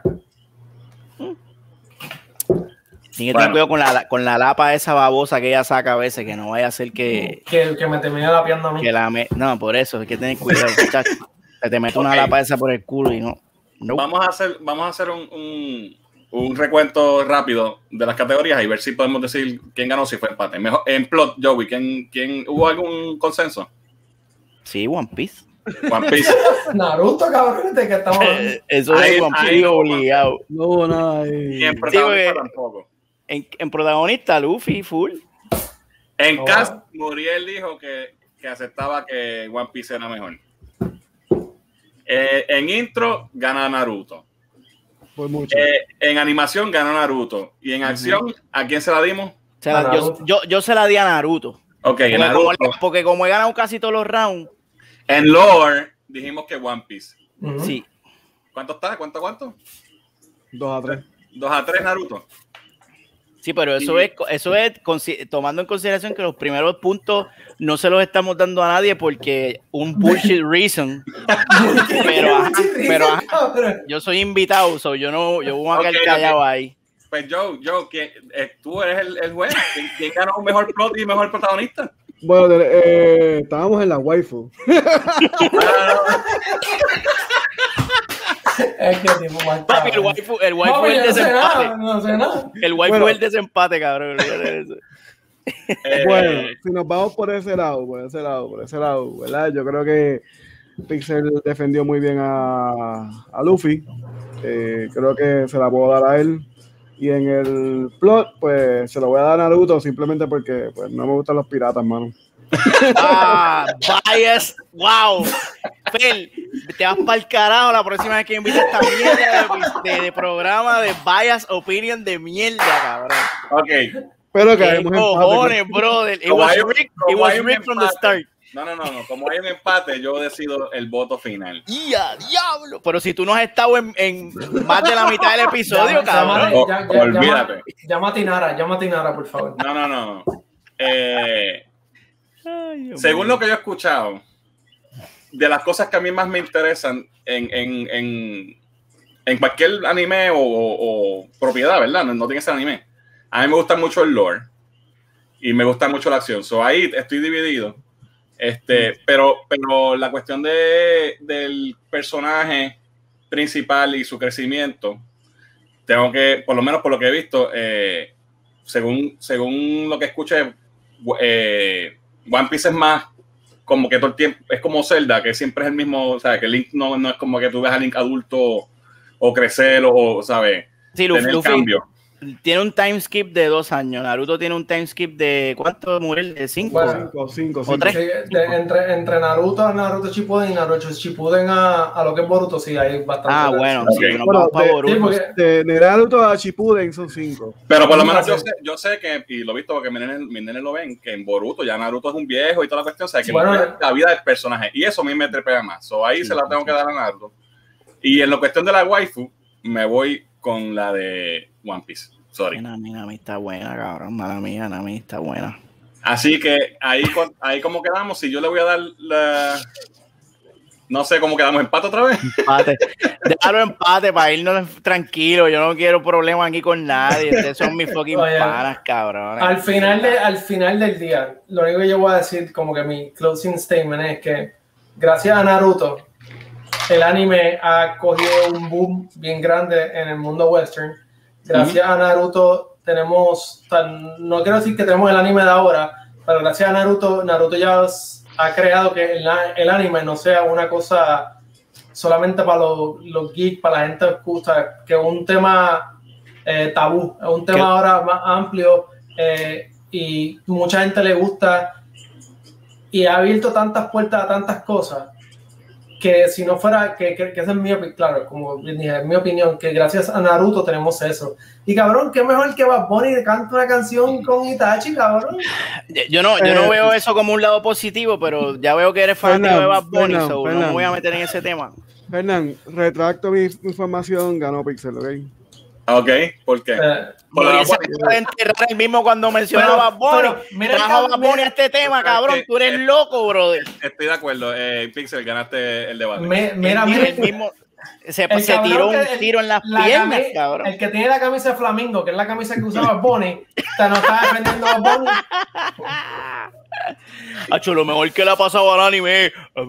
Tienes que tener cuidado con la, con la lapa esa babosa que ella saca a veces, que no vaya a ser que... Que, que me termine lapeando a mí. Que la me, no, por eso, hay que tener cuidado, muchacho. Que te mete okay. una lapa esa por el culo y no... no. Vamos a hacer, vamos a hacer un, un, un recuento rápido de las categorías y ver si podemos decir quién ganó, si fue empate. Mejor, en plot, Joey, ¿quién, quién, ¿hubo algún consenso? Sí, One Piece. One Piece. Naruto, cabrón, de que estamos... Eso es ahí, One Piece obligado. No, no, y en protagonista sí, tampoco. En, en protagonista, Luffy, full. En oh. cast, Muriel dijo que, que aceptaba que One Piece era mejor. Eh, en intro, gana Naruto. Por mucho. Eh, en animación, gana Naruto. Y en acción, uh-huh. ¿a quién se la dimos? Se la, yo, yo, yo se la di a Naruto. Ok, porque, Naruto. Como, porque como he ganado casi todos los rounds. En lore, dijimos que One Piece. Uh-huh. Sí. ¿Cuánto está? ¿Cuánto, cuánto? Dos a tres. Dos a tres, Naruto. Sí, pero eso sí. es, eso es tomando en consideración que los primeros puntos no se los estamos dando a nadie porque un bullshit reason. pero ajá, pero ajá, yo soy invitado, so yo no, yo voy a quedar okay, callado okay. ahí. Pues Joe, Joe, ¿quién, eh, tú eres el, el juez. ¿Quién, ¿Quién ganó mejor plot y mejor protagonista? Bueno, eh, estábamos en la waifu. Es que tipo más Papi, el waifu, el waifu no, es el no sé desempate. nada, no sé nada. El waifu Bueno. es el desempate, cabrón. Eh, Bueno, si nos vamos por ese lado, por ese lado, por ese lado, ¿verdad? Yo creo que Pixel defendió muy bien a, a Luffy. Eh, creo que se la puedo dar a él. Y en el plot, pues se lo voy a dar a Naruto simplemente porque pues, no me gustan los piratas, mano. Ah, bias. Wow. Fel, te vas para el carajo la próxima vez que invites esta mierda de, de, de programa de bias opinion de mierda, cabrón. ok. Pero que ¿Qué hay un cojones, empate. brother? It Como was hay un- rigged, como it was hay un rigged from the empate. start. No, no, no, no. Como hay un empate, yo decido el voto final. ¡Ya, diablo! Pero si tú no has estado en, en más de la mitad del episodio, Llama- cabrón. O- ya- ya- olvídate. Llama, llama a Tinara, llama a Tinara, por favor. No, no, no. Eh, Ay, Dios según mío. lo que yo he escuchado, de las cosas que a mí más me interesan en, en, en, en cualquier anime o, o- o propiedad, ¿verdad? No, no tiene que ser anime. A mí me gusta mucho el lore y me gusta mucho la acción. So, ahí estoy dividido. Este, pero, pero la cuestión de, del personaje principal y su crecimiento, tengo que, por lo menos por lo que he visto, eh, según, según lo que escuché, eh, One Piece es más como que todo el tiempo, es como Zelda, que siempre es el mismo, o sea, que Link no, no es como que tú ves a Link adulto o crecer o, ¿sabes? Sí, Luffy, Tener Luffy cambio. tiene un time skip de dos años. Naruto tiene un time skip de ¿cuánto, Muriel? ¿De cinco? Bueno, Cinco, cinco, O cinco. tres. Sí, de- entre, entre Naruto a Naruto Shippuden y Naruto Shippuden a, a lo que es Boruto, sí, hay bastante. Ah, diferencia. bueno, sí, Ok. nos Bueno, vamos para de- Boruto. Sí, porque De, de Naruto a Shippuden son cinco. Pero por lo menos yo Sí. sé, yo sé que, y lo he visto porque mis nenes, mis nenes lo ven, que en Boruto ya Naruto es un viejo y toda la cuestión, o sea, que Bueno, es la vida del personaje. Y eso a mí me trepea más. So, ahí Sí, se la tengo sí, que dar a Naruto. Y en la cuestión de la waifu, me voy con la de One Piece. Sorry. Nami, Nami está buena, cabrón. Mala mía, Nami está buena. Así que ahí, con- ahí como quedamos, si yo le voy a dar la... No sé cómo quedamos, empate otra vez. Empate. Déjalo empate para irnos tranquilo. Yo no quiero problemas aquí con nadie. Ustedes son mis fucking Oye, panas, cabrón. al final, de, al final del día, lo único que yo voy a decir, como que mi closing statement es que gracias a Naruto, el anime ha cogido un boom bien grande en el mundo western. Gracias uh-huh. a Naruto tenemos, tan, no quiero decir que tenemos el anime de ahora, pero gracias a Naruto, Naruto ya ha creado que el, el anime no sea una cosa solamente para los, los geeks, para la gente que gusta, que es un tema eh, tabú, es un tema ¿Qué? ahora más amplio eh, y mucha gente le gusta y ha abierto tantas puertas a tantas cosas que si no fuera, que, que, que esa es mi opinión, claro, como dije, es mi opinión, que gracias a Naruto tenemos eso. Y cabrón, qué mejor que Bad Bunny cante una canción con Itachi, cabrón. Yo no, yo no veo eso como un lado positivo, pero ya veo que eres fanático de Bad Bunny, Fernan, so Fernan, no me voy a meter en ese tema. Fernán, retracto mi información, ganó Pixel, ¿ok? Ok, ¿por qué? Eh, por no, se puede enterrar el mismo cuando mencionaba Bad Bunny. Trajo Bad Bunny a este tema, cabrón. Tú eres loco, brother. Estoy de acuerdo. Eh, Pixel, ganaste el debate. Me, mira, el, mira. El mismo, se, se tiró un el, tiro en las la piernas, cami- cabrón. El que tiene la camisa de Flamingo, que es la camisa que usaba Bad Bunny, no está defendiendo a Bad Bunny. Hacho, lo mejor que le ha pasado al anime.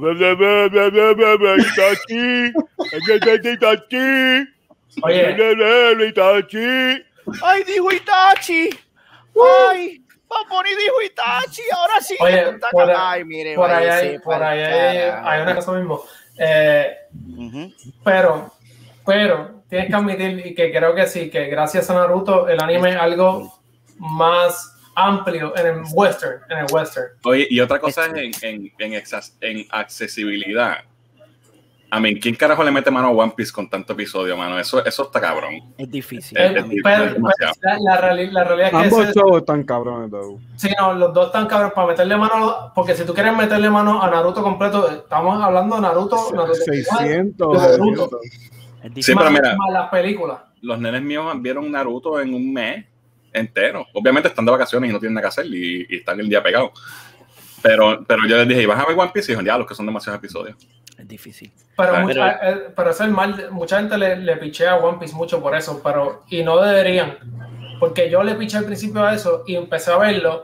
Itachi. Oye. Itachi. Ay, dijo Itachi. Ay, Bad Bunny dijo Itachi. Ahora sí. Oye, por, Ay, mire, por ahí, hay, por ahí hay, hay una cosa mismo. Eh, uh-huh. Pero, pero, tienes que admitir que creo que sí, que gracias a Naruto el anime es algo más amplio en el western, en el western. Oye, y otra cosa es en, en, en, exas, en accesibilidad. A mí, ¿quién carajo le mete mano a One Piece con tanto episodio, mano? Eso, eso está cabrón. Es difícil. Es, es, es pero, pero la, la, reali la realidad es que... Ambos shows están cabrones, though. Sí, no, los dos están cabrones para meterle mano... Porque si tú quieres meterle mano a Naruto completo, estamos hablando de Naruto... Naruto seiscientos. Naruto. Sí, pero mira, más las películas. Los nenes míos vieron Naruto en un mes entero. Obviamente están de vacaciones y no tienen nada que hacer y, y están el día pegado. Pero, pero yo les dije, ¿y vas a ver One Piece? Y dijeron, ya, los que son demasiados episodios. Es difícil. Pero, pero, mucha, eh, pero es el mal, mucha gente le, le pichea a One Piece mucho por eso, pero y no deberían, porque yo le piché al principio a eso y empecé a verlo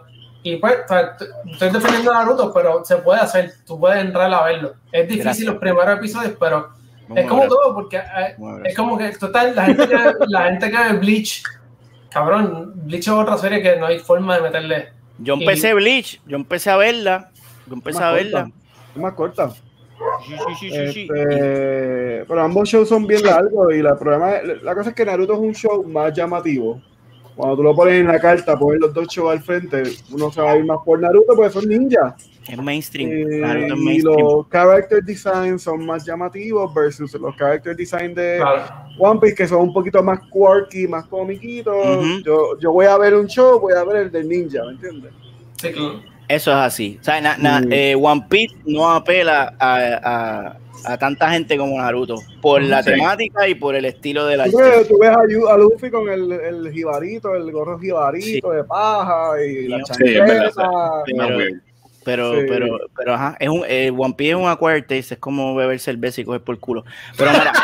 Y pues, o sea, estoy defendiendo a Naruto, pero se puede hacer, tú puedes entrar a verlo. Es difícil Gracias. Los primeros episodios, pero Vamos es como todo, porque eh, es como que total, la gente que, la gente que ve Bleach, cabrón, Bleach es otra serie que no hay forma de meterle. Yo empecé y, Bleach, yo empecé a verla, yo empecé a verla. Es más corta. Sí, sí, sí, sí, sí. Este, pero ambos shows son bien largos y la, problema, la cosa es que Naruto es un show más llamativo. Cuando tú lo pones en la carta, pones los dos shows al frente, uno se va a ir más por Naruto porque son ninjas. Es mainstream. Eh, Naruto es y mainstream. los character designs son más llamativos versus los character design de claro. One Piece, que son un poquito más quirky, más comiquitos. Uh-huh. yo, yo voy a ver un show, voy a ver el del ninja, ¿me entiendes? Sí, claro. Eso es así. O sea, na, na, mm. eh, One Piece no apela a, a, a tanta gente como Naruto por la sí. temática y por el estilo de la tú ves, tú ves a, a Luffy con el, el jibarito, el gorro jibarito sí. de paja y sí, la chancleta. Sí, pero, pero, sí. pero, pero, ajá, es un, eh, One Piece es un acquired taste, es como beber cerveza y coger por culo. Pero mira,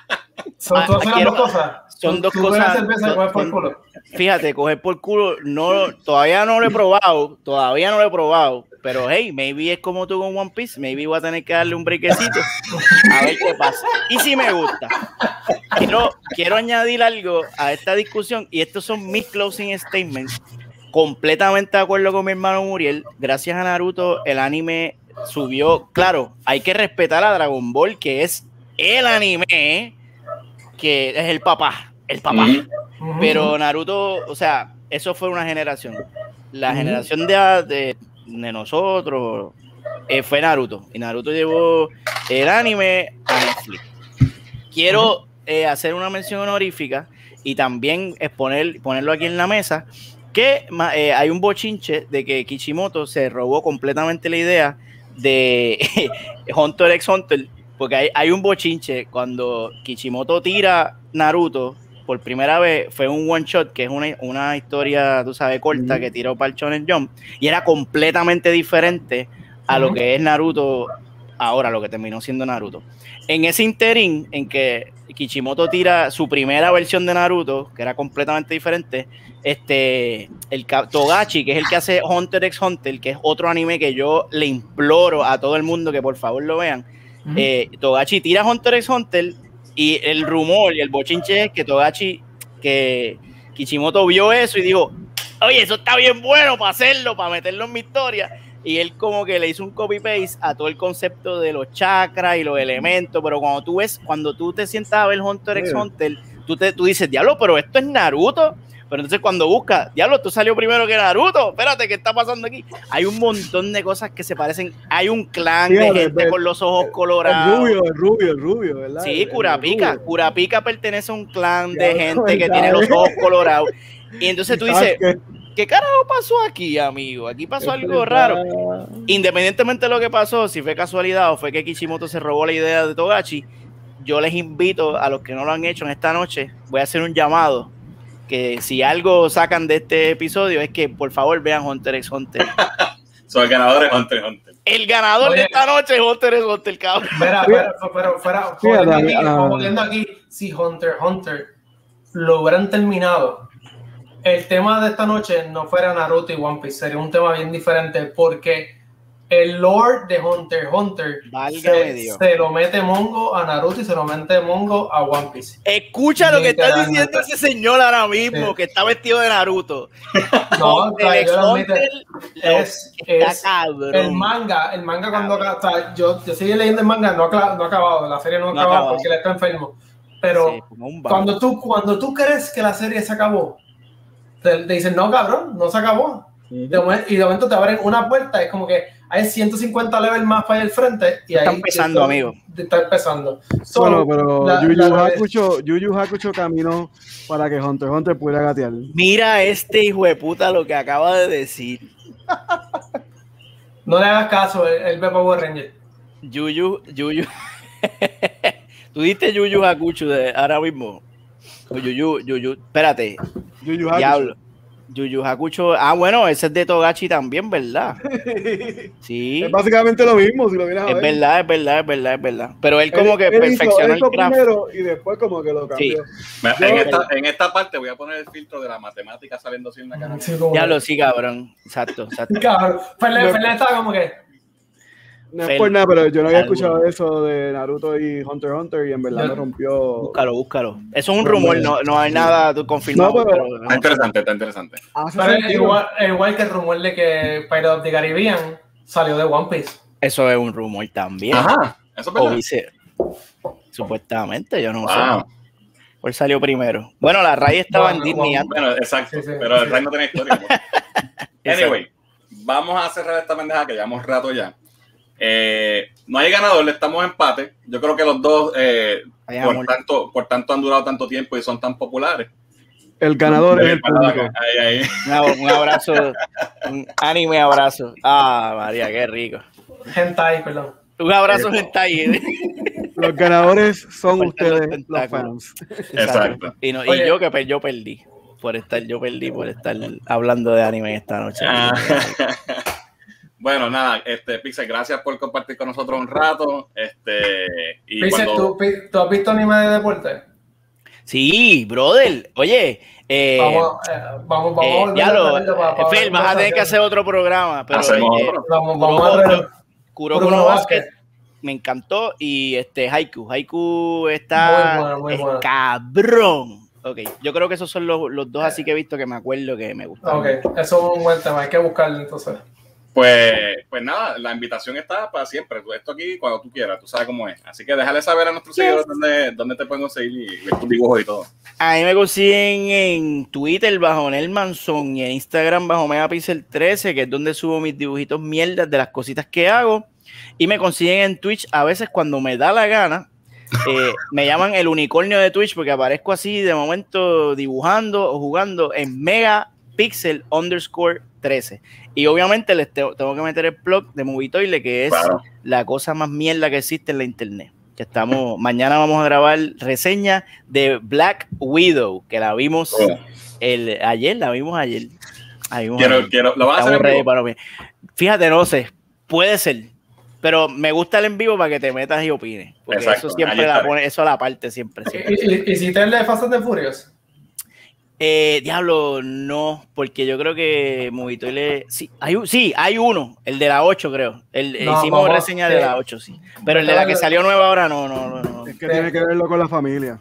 son a, todas quiero, dos cosas. Son dos cosas. Cerveza, son, coger por culo. Fíjate, coger por culo, no, todavía no lo he probado, todavía no lo he probado, pero hey, maybe es como tú con One Piece, maybe voy a tener que darle un brequecito a ver qué pasa. Y si me gusta, quiero, quiero añadir algo a esta discusión, y estos son mis closing statements, completamente de acuerdo con mi hermano Muriel. Gracias a Naruto, el anime subió, claro, hay que respetar a Dragon Ball, que es el anime, que es el papá, el papá. Uh-huh. Pero Naruto, o sea, eso fue una generación. La uh-huh. generación de, de, de nosotros eh, fue Naruto. Y Naruto llevó el anime a Netflix. Quiero uh-huh. eh, hacer una mención honorífica y también exponer, ponerlo aquí en la mesa, que eh, hay un bochinche de que Kishimoto se robó completamente la idea de Hunter x Hunter, porque hay, hay un bochinche cuando Kishimoto tira Naruto por primera vez, fue un one shot, que es una, una historia, tú sabes, corta, uh-huh. que tiró para el Shonen Jump, y era completamente diferente a uh-huh. lo que es Naruto ahora, lo que terminó siendo Naruto. En ese interín, en que Kishimoto tira su primera versión de Naruto, que era completamente diferente, este, el Togashi, que es el que hace Hunter x Hunter, que es otro anime que yo le imploro a todo el mundo que por favor lo vean, uh-huh. eh, Togashi tira Hunter x Hunter, y el rumor y el bochinche es que Togashi, que Kishimoto vio eso y dijo, oye, eso está bien bueno para hacerlo, para meterlo en mi historia, y él como que le hizo un copy-paste a todo el concepto de los chakras y los elementos, pero cuando tú ves, cuando tú te sientas a ver Hunter x Hunter, tú, te, tú dices, diablo, pero esto es Naruto. Pero entonces cuando buscas, diablo, tú salió primero que Naruto, espérate, ¿qué está pasando aquí? Hay un montón de cosas que se parecen, hay un clan sí, de gente el, con los ojos colorados. El rubio, el rubio, el rubio, ¿verdad? Sí, el, Kurapika, el Kurapika pertenece a un clan de ya, gente que tiene los ojos colorados. Y entonces tú dices, ¿qué, ¿qué carajo pasó aquí, amigo? Aquí pasó es algo raro. Independientemente de lo que pasó, si fue casualidad o fue que Kishimoto se robó la idea de Togashi, yo les invito a los que no lo han hecho en esta noche, voy a hacer un llamado, que si algo sacan de este episodio es que por favor vean Hunter x Hunter. So, el ganador es Hunter x Hunter. El ganador Oye, de esta noche es Hunter x Hunter, cabrón. Mira, pero, pero fuera, jodiendo aquí, aquí, si Hunter x Hunter lo hubieran terminado, el tema de esta noche no fuera Naruto y One Piece, sería un tema bien diferente, porque el lore de Hunter x Hunter se, se lo mete mongo a Naruto y se lo mete mongo a One Piece. Escucha lo que está diciendo ese señor ahora mismo, sí. que está vestido de Naruto. No, o sea, yo lo admito, es, es el manga, el manga cuando o sea, yo, yo sigo leyendo el manga, no ha, no ha acabado, la serie no ha no acabado, acabado porque él está enfermo. Pero sí, cuando tú cuando tú crees que la serie se acabó, te, te dicen, no cabrón, no se acabó. Uh-huh. De momento, y de momento te abren una puerta, es como que hay ciento cincuenta levels más para ir al frente y está ahí empezando, está, amigo. Está empezando. So, bueno, pero la, Yu Yu la Hakusho, Yu Yu Hakusho caminó para que Hunter x Hunter pudiera gatear. Mira este hijo de puta lo que acaba de decir. No le hagas caso, él, él ve Power Ranger. Yu Yu, Yu Yu. Tú diste Yu Yu Hakusho de ahora mismo. O Yu Yu, Yu Yu. Espérate. Yu Yu Hakusho. Diablo. Yu Yu Hakusho. Ah, bueno, ese es de Togashi también, ¿verdad? Sí. Es básicamente lo mismo, si lo vienes a Es ver. verdad, es verdad, es verdad, es verdad. Pero él como Él- que él hizo- perfeccionó él hizo el craft. primero y después como que lo cambió. Mira, Yo- en, esta, en esta parte voy a poner el filtro de la matemática saliendo así en la cara. Sí, como Ya que- lo sí, cabrón. Exacto, exacto. Cabrón. Fernet, No. Fernet estaba como que. No es Fel- por nada, pero yo no había algo. escuchado eso de Naruto y Hunter x Hunter y en verdad Yo- me rompió. Búscalo, búscalo. Eso es un rumor, no, no hay nada confirmado. No, pero- pero- Está interesante, está interesante. Hace Pero es sentido. igual, es igual que el rumor de que Pirates of the Caribbean salió de One Piece. Eso es un rumor también. Ajá, eso es O verdad. vice- Supuestamente, yo no Wow. sé. ¿Cuál salió primero? Bueno, la Ray estaba Bueno, en Disney bueno. antes. Bueno, exacto, Sí, sí, pero el sí. Ray no tiene historia. pues. Anyway, vamos a cerrar esta pendeja que llevamos rato ya. Eh, no hay ganador, estamos en empate. Yo creo que los dos, eh, Ay, por, amor. tanto, por tanto, han durado tanto tiempo y son tan populares. El ganador es el público. Ahí, ahí. Un ab- un abrazo, un anime abrazo. Ah, María, qué rico. Hentai, perdón. Un abrazo, hentai. Los ganadores son Faltan los ustedes, los tentáculos. fans. Exacto. Y, no, y Oye. yo que per- yo perdí. Por estar, yo perdí por estar hablando de anime esta noche. Ah. Bueno, nada, este Pixel, gracias por compartir con nosotros un rato. Este, y Pixel, cuando- ¿tú, Pi- ¿tú has visto anime de deporte? Sí, brother. Oye, eh, Vamos, eh, vamos, vamos eh, a volver ya a lo, traerlo para- para Fel, ver vas a tener que conversación. hacer otro programa. Pero Hacemos eh, otro. Vamos, vamos a traer. Kuroko Kuroko no no Basket Basket. me encantó y este Haiku, Haiku está Muy bueno, muy es bueno. cabrón. Ok, yo creo que esos son los, los dos así que he visto que me acuerdo que me gustan. Ok, eso es un buen tema, hay que buscarlo entonces. Pues, pues nada, la invitación está para siempre. Tú esto aquí cuando tú quieras, tú sabes cómo es. Así que déjale saber a nuestros seguidores dónde, dónde te pueden conseguir y ver tus dibujos y todo. A mí me consiguen en Twitter bajo Nel Manson y en Instagram bajo Megapixel trece, que es donde subo mis dibujitos mierdas de las cositas que hago. Y me consiguen en Twitch a veces cuando me da la gana. Eh, me llaman el unicornio de Twitch porque aparezco así de momento dibujando o jugando en Megapixel underscore trece. Y obviamente les te- tengo que meter el plug de Movitoile, que es Claro. la cosa más mierda que existe en la internet. Que estamos, mañana vamos a grabar reseña de Black Widow, que la vimos Oh. el, ayer, la vimos ayer. La vimos Quiero, ayer. quiero, ¿lo vas a hacer Estamos en ready vivo? para mí. Fíjate, no sé, puede ser. Pero me gusta el en vivo para que te metas y opines. Porque Exacto, eso siempre ahí la estaré. pone, eso a la parte siempre. ¿Y, siempre. y, y si te el de Fast and the Furious? Eh, diablo, no, porque yo creo que Movitoile. Sí, hay, un- sí, hay uno, el de la ocho, creo. El, No, hicimos vamos, reseña de sí. la ocho, sí. Pero el de la que salió nueva ahora, no, no, no. no. Es que tiene que verlo con la familia.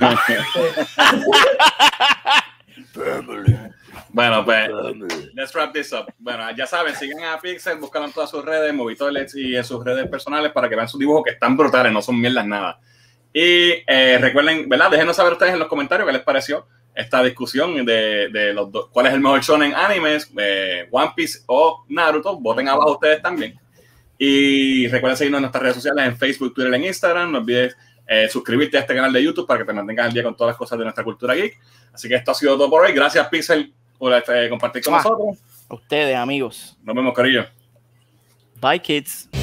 Bueno, pues, let's wrap this up. Bueno, ya saben, sigan a Pixel, búscalo en todas sus redes, Movitoilets y en sus redes personales para que vean sus dibujos que están brutales, no son mierdas nada. Y eh, recuerden, ¿verdad? Déjenos saber ustedes en los comentarios qué les pareció esta discusión de, de los dos, cuál es el mejor shonen animes, eh, One Piece o Naruto. Voten abajo ustedes también. Y recuerden seguirnos en nuestras redes sociales, en Facebook, Twitter, en Instagram. No olvides eh, suscribirte a este canal de YouTube para que te mantengas al día con todas las cosas de nuestra cultura geek. Así que esto ha sido todo por hoy. Gracias, Pixel, por este, compartir con Ah. nosotros. A ustedes, amigos. Nos vemos, Corillo. Bye, kids.